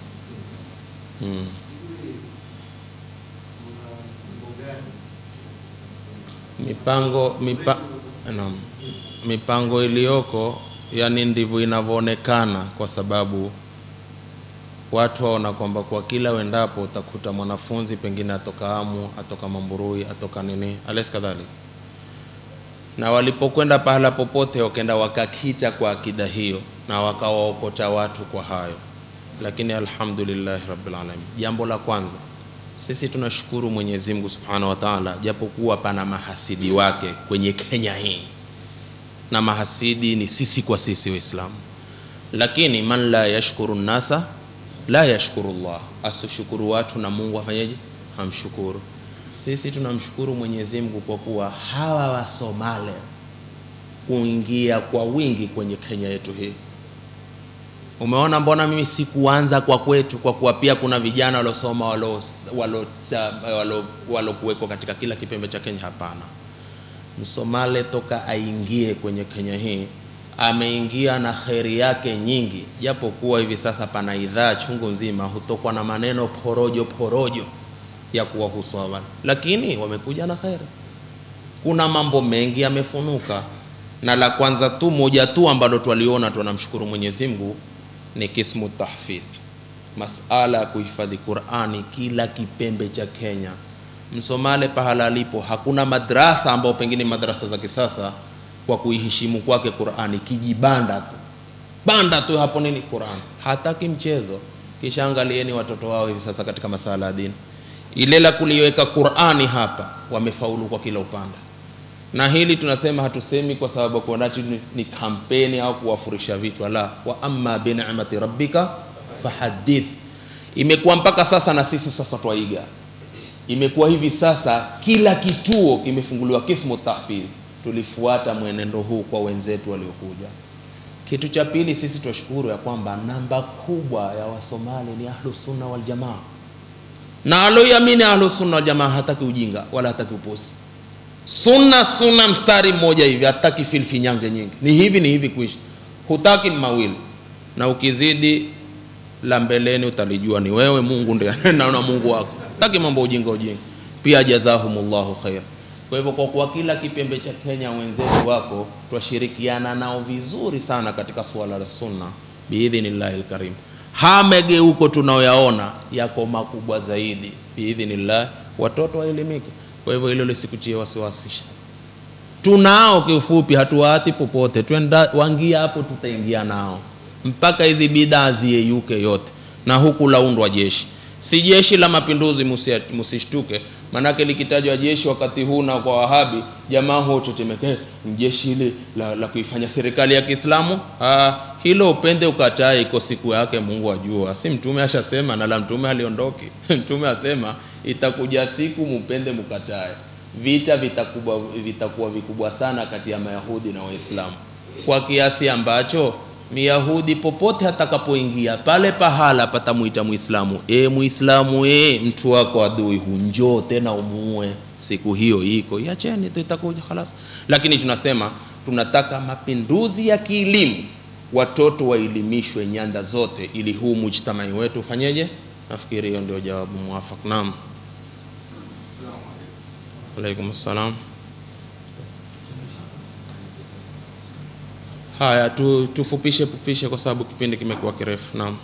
mipango iliyoko, yani ndivyo inavyoonekana, kwa sababu watu waona kwamba kwa kila wendapo utakuta mwanafunzi pengine atoka Amu, atoka Mamburui, atoka nini, alesi kadhalika. Na walipokwenda pahala popote wakaenda wakakita kwa akida hiyo na wakawaokota watu kwa hayo. Lakini alhamdulillah rabbil alamin, jambo la kwanza sisi tunashukuru Mwenyezi Mungu Subhanahu wa Ta'ala, japokuwa pana mahasidi wake kwenye Kenya hii, na mahasidi ni sisi kwa sisi Waislamu. Lakini man la yashkuru nasa la yashkuru Allah, asishukuru watu na Mungu afanyeje? Hamshukuru. Sisi tunamshukuru Mwenyezi Mungu kwa kuwa hawa wa Somalia kuingia kwa wingi kwenye Kenya yetu hii. Umeona mbona mimi sikuanza kwa kwetu, kwa kuwa pia kuna vijana walosoma walokuwekwa katika kila kipembe cha Kenya? Hapana. Msomale toka aingie kwenye Kenya hii ameingia na kheri yake nyingi, japo kuwa hivi sasa pana idhaa chungu nzima hutokwa na maneno porojo ya kuwahusu wale, lakini wamekuja na kheri. Kuna mambo mengi yamefunuka, na la kwanza tu moja tu ambalo twaliona tunamshukuru Mwenyezi Mungu ni kismu tahfidh, masala ya kuhifadhi Qur'ani kila kipembe cha Kenya. Msomale pahala alipo hakuna madrasa ambao pengine madrasa za kisasa kwa kuiheshimu kwake Qur'ani, kijibanda tu banda tu hapo nini Qur'ani, hataki mchezo. Kisha angalieni watoto wao hivi sasa katika masala ya dini, ile la kuliweka Qur'ani hapa wamefaulu kwa kila upande. Na hili tunasema, hatusemi kwa sababu kuonacho ni kampeni au kuwafurisha vitu, la, wa amma bi ni'mati rabbika fahadith. Imekuwa mpaka sasa na sisi sasa twaiga, imekuwa hivi sasa kila kituo kimefunguliwa kismu tahfidh. Tulifuata mwenendo huu kwa wenzetu waliokuja. Kitu cha pili, sisi twashukuru ya kwamba namba kubwa ya Wasomali ni Ahlus Sunna wal Jamaa, na aloiamini Ahlus Sunna wal Jamaa hataki ujinga wala hataki upusi. Sunna mstari mmoja hivi, hataki filfi nyange nyingi, ni hivi kuishi, hutaki mawili, na ukizidi la mbeleni utalijua ni wewe Mungu ndiye na Mungu wako. Hataki mambo ujinga. Pia jazahumullahu khair. Kwa hivyo kwa kuwa kila kipembe cha Kenya wenzetu wako, twashirikiana nao vizuri sana katika suala la sunna biidhnillahil karim. Hamegeuko tunaoyaona yako makubwa zaidi biidhnillah, watoto waelimike. Kwa hivyo hilo lisikutie wasiwasisha. Tunao kiufupi, hatuwaati popote, twenda wangia hapo tutaingia nao mpaka hizi bidaa ziyeyuke yote. Na huku laundwa jeshi, si jeshi la mapinduzi, musishtuke. Manake likitajwa jeshi wakati huu na kwa Wahabi, jamaa huo tetemeke, jeshi ile la kuifanya serikali ya Kiislamu. Hilo upende ukatae, iko siku yake, Mungu ajua. Si mtume ashasema, na la mtume aliondoki. Mtume asema itakuja siku mpende mkatae, vita vitakuwa vikubwa sana kati ya Mayahudi na Waislamu, kwa kiasi ambacho Myahudi popote atakapoingia pale pahala patamuita Muislamu, Muislamu, mtu wako adui hunjo tena umuue. Siku hiyo iko, iacheni tu, itakuja خلاص. Lakini tunasema tunataka mapinduzi ya kielimu, watoto waelimishwe nyanda zote, ili huu mujtamai wetu ufanyeje. Nafikiri hiyo ndio jawabu muafak. Naam. Alaykum assalam. Haya, tufupishe kwa sababu kipindi kimekuwa kirefu. Naam.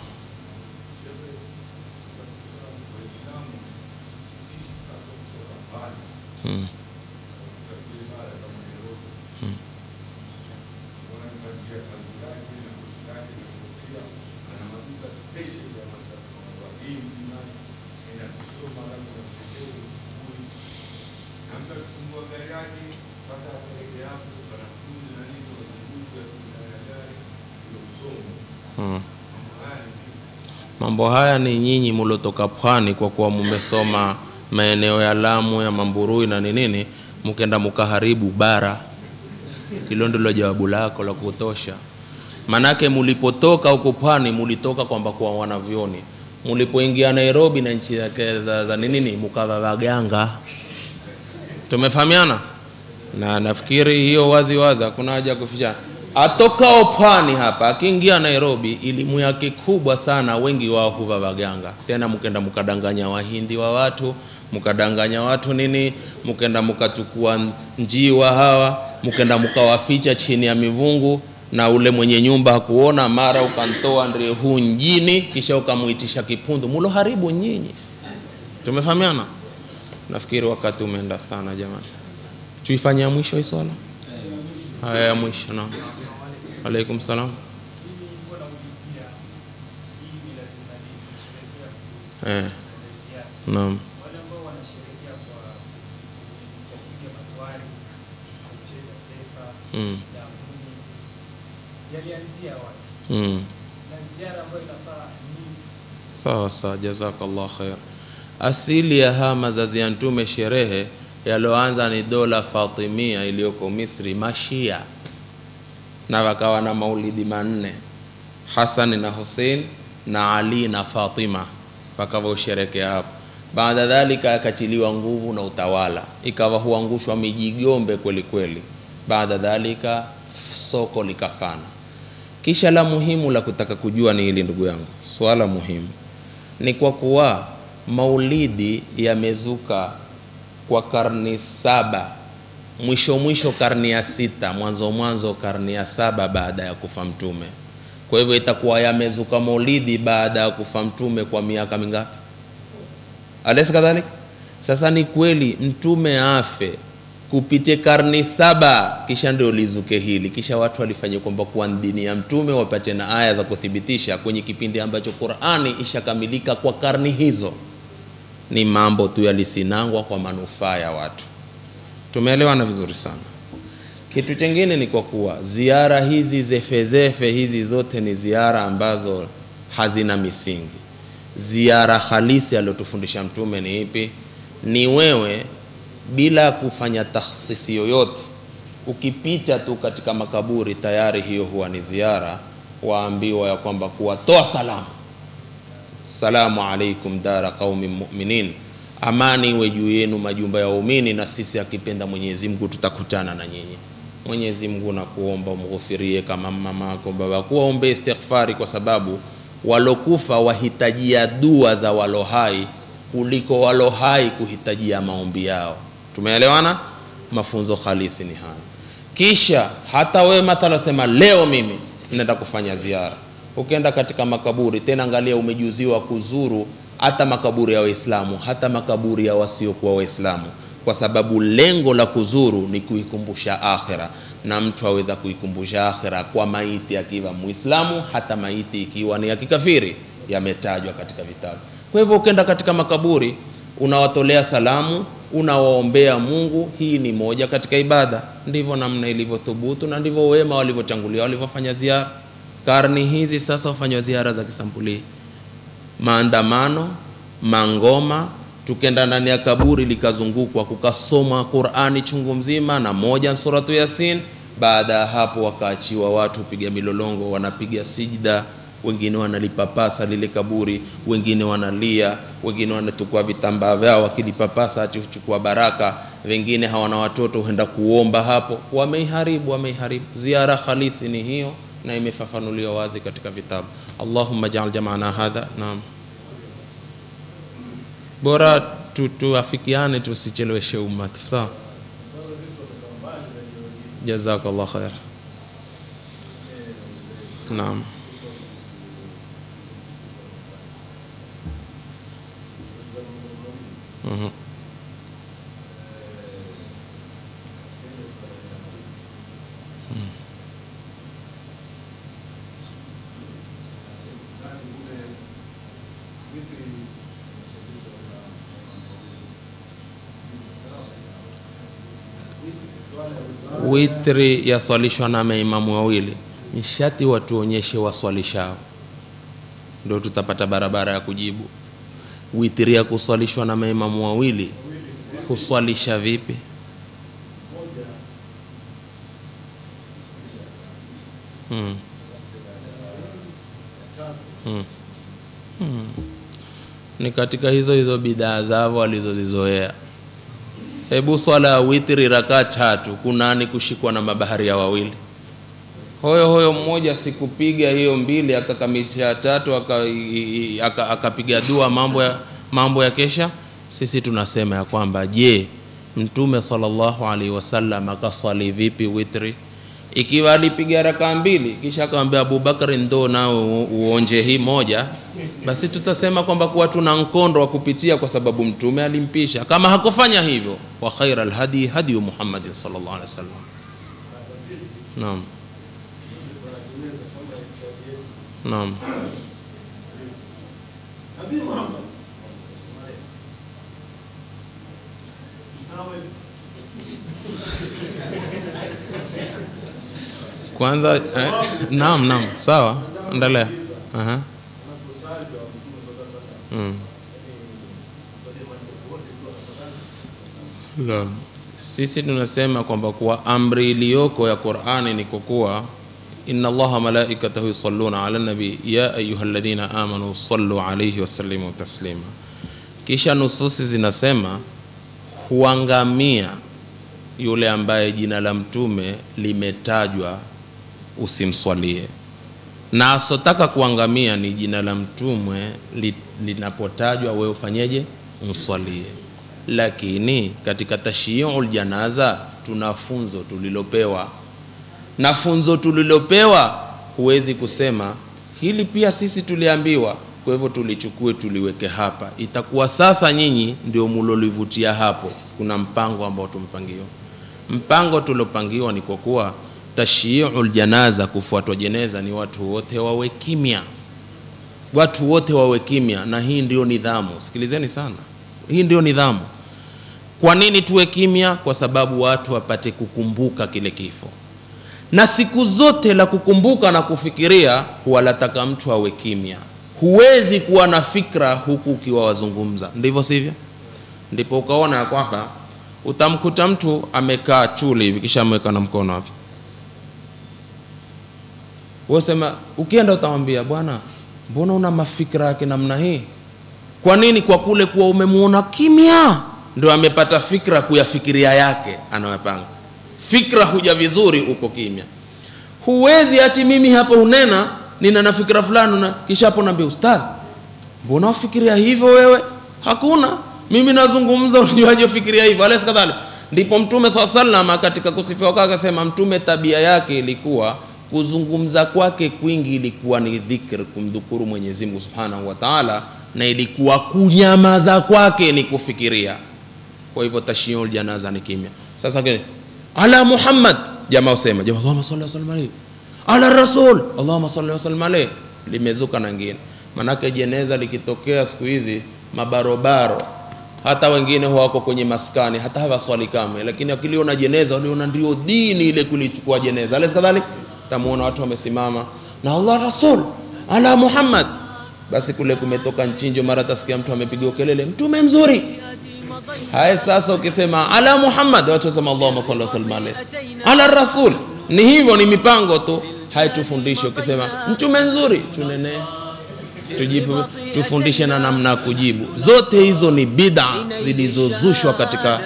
Mambo haya ni nyinyi mlotoka pwani, kwa kuwa mmesoma maeneo ya Lamu ya Mamburui na nini, mkenda mkaharibu bara. Hilo ndilo jawabu lako la kutosha. Manake mlipotoka huko pwani, mlitoka kwamba kwa wanavyoni, mlipoingia Nairobi na nchi za nini, mkawa waganga. Tumefahamiana? Na nafikiri hiyo wazi hakuna haja kuficha. Atokao pwani hapa akiingia Nairobi, elimu yake kubwa sana, wengi wao huwa waganga. Tena mkenda mkadanganya Wahindi wa watu, mkadanganya watu nini, mkenda mkachukua njiwa hawa, mkenda mkawaficha chini ya mivungu, na ule mwenye nyumba hakuona, mara ukantoa ndiye huu njini, kisha ukamuitisha kipundu. Mulo haribu nyinyi. Tumefahamiana? Nafikiri wakati umeenda sana jamani. Tuifanyia mwisho hii swala. Haya, mwisho. Naam. Alaykum salam. Naam. Sawa, jazakallah khair. Asili ya hama zazi ya Mtume sherehe yaloanza ni dola Fatimia iliyoko Misri, Mashia, na wakawa na maulidi manne. Hassan na Hussein na Ali na Fatima, pakavosherekea hapo. Baada dhalika akachiliwa nguvu na utawala, ikawa huangushwa mijigombe kweli kweli. Baada dhalika soko likafana. Kisha la muhimu la kutaka kujua ni hili ndugu yangu, swala muhimu ni kwa kuwa maulidi yamezuka kwa karni 7, mwisho karni ya 6, mwanzo karni ya 7 baada ya kufa mtume. Kwa hivyo itakuwa yamezuka maulidi baada ya kufa mtume kwa miaka mingapi? Alesi kadhalika. Sasa ni kweli mtume afe kupite karni 7 kisha ndio lizuke hili, kisha watu walifanya kwamba kuwa dini ya mtume wapate na aya za kuthibitisha kwenye kipindi ambacho Qur'ani ishakamilika kwa karni hizo. Ni mambo tu yalisinangwa kwa manufaa ya watu. Tumeelewana vizuri sana. Kitu kingine ni kwa kuwa ziara hizi zefe hizi zote ni ziara ambazo hazina misingi. Ziara halisi aliyotufundisha mtume ni ipi? Ni wewe bila kufanya takhsisi yoyote, ukipita tu katika makaburi tayari hiyo huwa ni ziara. Waambiwa ya kwamba kuwatoa salamu, salamu alaikum dara qaumin mu'minin, amani iwe juu yenu majumba ya waumini, na sisi akipenda Mwenyezi Mungu tutakutana na nyinyi. Mwenyezi Mungu nakuomba umghufirie kama mamako baba, kuombe istighfari, kwa sababu walokufa wahitajia dua za walohai kuliko walohai kuhitajia maombi yao. Tumeelewana? Mafunzo halisi ni haya. Kisha hata wewe mathala sema leo mimi nenda kufanya ziara, ukienda katika makaburi tena, angalia umejuziwa kuzuru hata makaburi ya Waislamu, hata makaburi ya wasiokuwa Waislamu, kwa sababu lengo la kuzuru ni kuikumbusha akhira, na mtu aweza kuikumbusha akhira kwa maiti akiwa Muislamu, hata maiti ikiwa ni ya kikafiri, yametajwa katika vitabu. Kwa hivyo ukienda katika makaburi unawatolea salamu, unawaombea Mungu, hii ni moja katika ibada. Ndivyo namna ilivyothubutu na ndivyo wema walivyotangulia walivyofanya ziara. Karni hizi sasa wafanywa ziara za kisampuli, maandamano, mangoma, tukenda ndani ya kaburi likazungukwa, kukasoma Qur'ani chungu mzima na moja suratu Yasin. Baada ya hapo wakaachiwa watu piga milolongo, wanapiga sijda, wengine wanalipapasa lile kaburi, wengine wanalia, wengine wanatukua vitambaa vyao wakilipapasa ati kuchukua baraka, wengine hawana watoto huenda kuomba hapo. Wameiharibu. Ziara halisi ni hiyo na imefafanuliwa wazi katika vitabu. Allahumma ja'al jama'ana hadha. Naam, bora tuafikiane, tusicheleweshe umma. Sawa, jazakallah khair. Naam. Witri yaswalishwa na maimamu wawili, nishati watuonyeshe waswalishao, ndio tutapata barabara ya kujibu. Witri ya kuswalishwa na maimamu wawili, kuswalisha vipi? Ni katika hizo bidaa zao walizozizoea. Hebu swala ya witri rakaa 3, kunani kushikwa na mabahari ya wawili? Hoyo mmoja sikupiga hiyo 2 akakamilisha 3 akapiga dua, mambo ya kesha. Sisi tunasema ya kwamba je, Mtume sallallahu alaihi wasallam akaswali vipi witri? Ikiwa alipiga rakaa 2 kisha akamwambia Abu Bakari ndo nao uonje hii moja, basi tutasema kwamba kuwa tuna mkondo wa kupitia kwa sababu Mtume alimpisha. Kama hakufanya hivyo, wa khairal hadi hadi Muhammad sallallahu alaihi wasallam. Naam. Naam. Nabii Muhammad kwanza naam, sawa, endelea. Sisi tunasema kwamba kuwa amri iliyoko ya Qur'ani ni kuwa inna Allaha malaikatahu yusalluna ala nabi ya ayyuhalladhina amanu sallu alayhi wa sallimu taslima. Kisha nususi zinasema huangamia yule ambaye jina la mtume limetajwa usimswalie, na asotaka kuangamia ni jina la mtume linapotajwa wewe ufanyeje? Mswalie. Lakini katika tashyi'ul janaza tuna funzo tulilopewa, na funzo tulilopewa huwezi kusema hili pia sisi tuliambiwa, kwa hivyo tulichukue tuliweke hapa. Itakuwa sasa nyinyi ndio mlolivutia hapo. Kuna mpango ambao tumepangiwa. Mpango tulopangiwa ni kwa kuwa tashyi'ul janaza, kufuatwa jeneza, ni watu wote wawe kimya. Watu wote wawe kimya, na hii ndio nidhamu. Sikilizeni sana. Hii ndio nidhamu. Kwa nini tuwe kimya? Kwa sababu watu wapate kukumbuka kile kifo. Na siku zote la kukumbuka na kufikiria huwalataka mtu awe kimya. Huwezi kuwa na fikra huku ukiwa wazungumza. Ndivyo sivyo? Ndipo ukaona ya kwamba utamkuta mtu amekaa chuli hivi kisha ameweka na mkono hapa. Wewe sema, ukienda utamwambia bwana, mbona una mafikra yake namna hii? Kwa nini? Kwa kule kuwa umemuona kimya ndio amepata fikra kuyafikiria yake anayopanga. Fikra huja vizuri uko kimya. Huwezi ati mimi hapo unena nina na fikra fulani na kisha hapo naambia ustadhi, mbona ufikiria hivyo wewe? Hakuna. Mimi nazungumza, unajuaje ufikiria hivyo? Alaysa kadhalika. Ndipo Mtume SAW katika kusifiwa kwake akasema mtume tabia yake ilikuwa kuzungumza kwake kwingi ilikuwa ni dhikr, kumdhukuru Mwenyezi Mungu Subhanahu wa Ta'ala, na ilikuwa kunyamaza kwake ni kufikiria. Kwa hivyo tashyi'ul janaza ni kimya. Sasa ala Muhammad, jamaa usema jamaa Allahumma salli wa sallim alayhi, ala rasul Allahumma salli wa sallim alayhi, limezuka na ngine. Manake jeneza likitokea siku hizi mabarobaro, hata wengine wako kwenye maskani hata hawaswali kamwe, lakini akiliona jeneza waliona ndio dini ile kulichukua jeneza. Alaysa kadhalika, tamuona watu wamesimama na Allah rasul ala Muhammad, basi kule kumetoka nchinjo, mara tasikia mtu amepiga kelele mtume mzuri. Hai sasa ukisema ala Muhammad watu wasema Allahumma salli wa sallim alayhi ala rasul. Ni hivyo, ni mipango tu. Haitufundishe ukisema mtume nzuri tunene tujibu, tufundishe na namna kujibu. Zote hizo ni bid'a zilizozushwa katika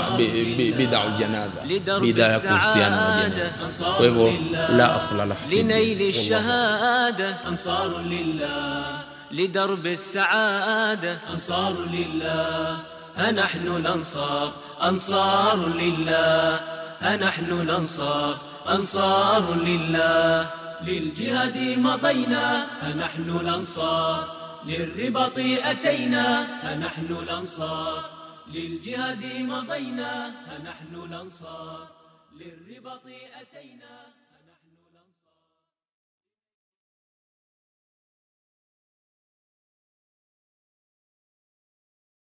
bid'a janaza, bid'a ya kuhusiana na janaza. Kwa hivyo la asla la linaili shahada ansaru lillah لدرب السعادة أنصار لله نحن الأنصار أنصار لله نحن الأنصار أنصار لله للجهاد مضينا نحن الأنصار للرباط أتينا نحن الأنصار للجهاد مضينا نحن الأنصار للرباط أتينا.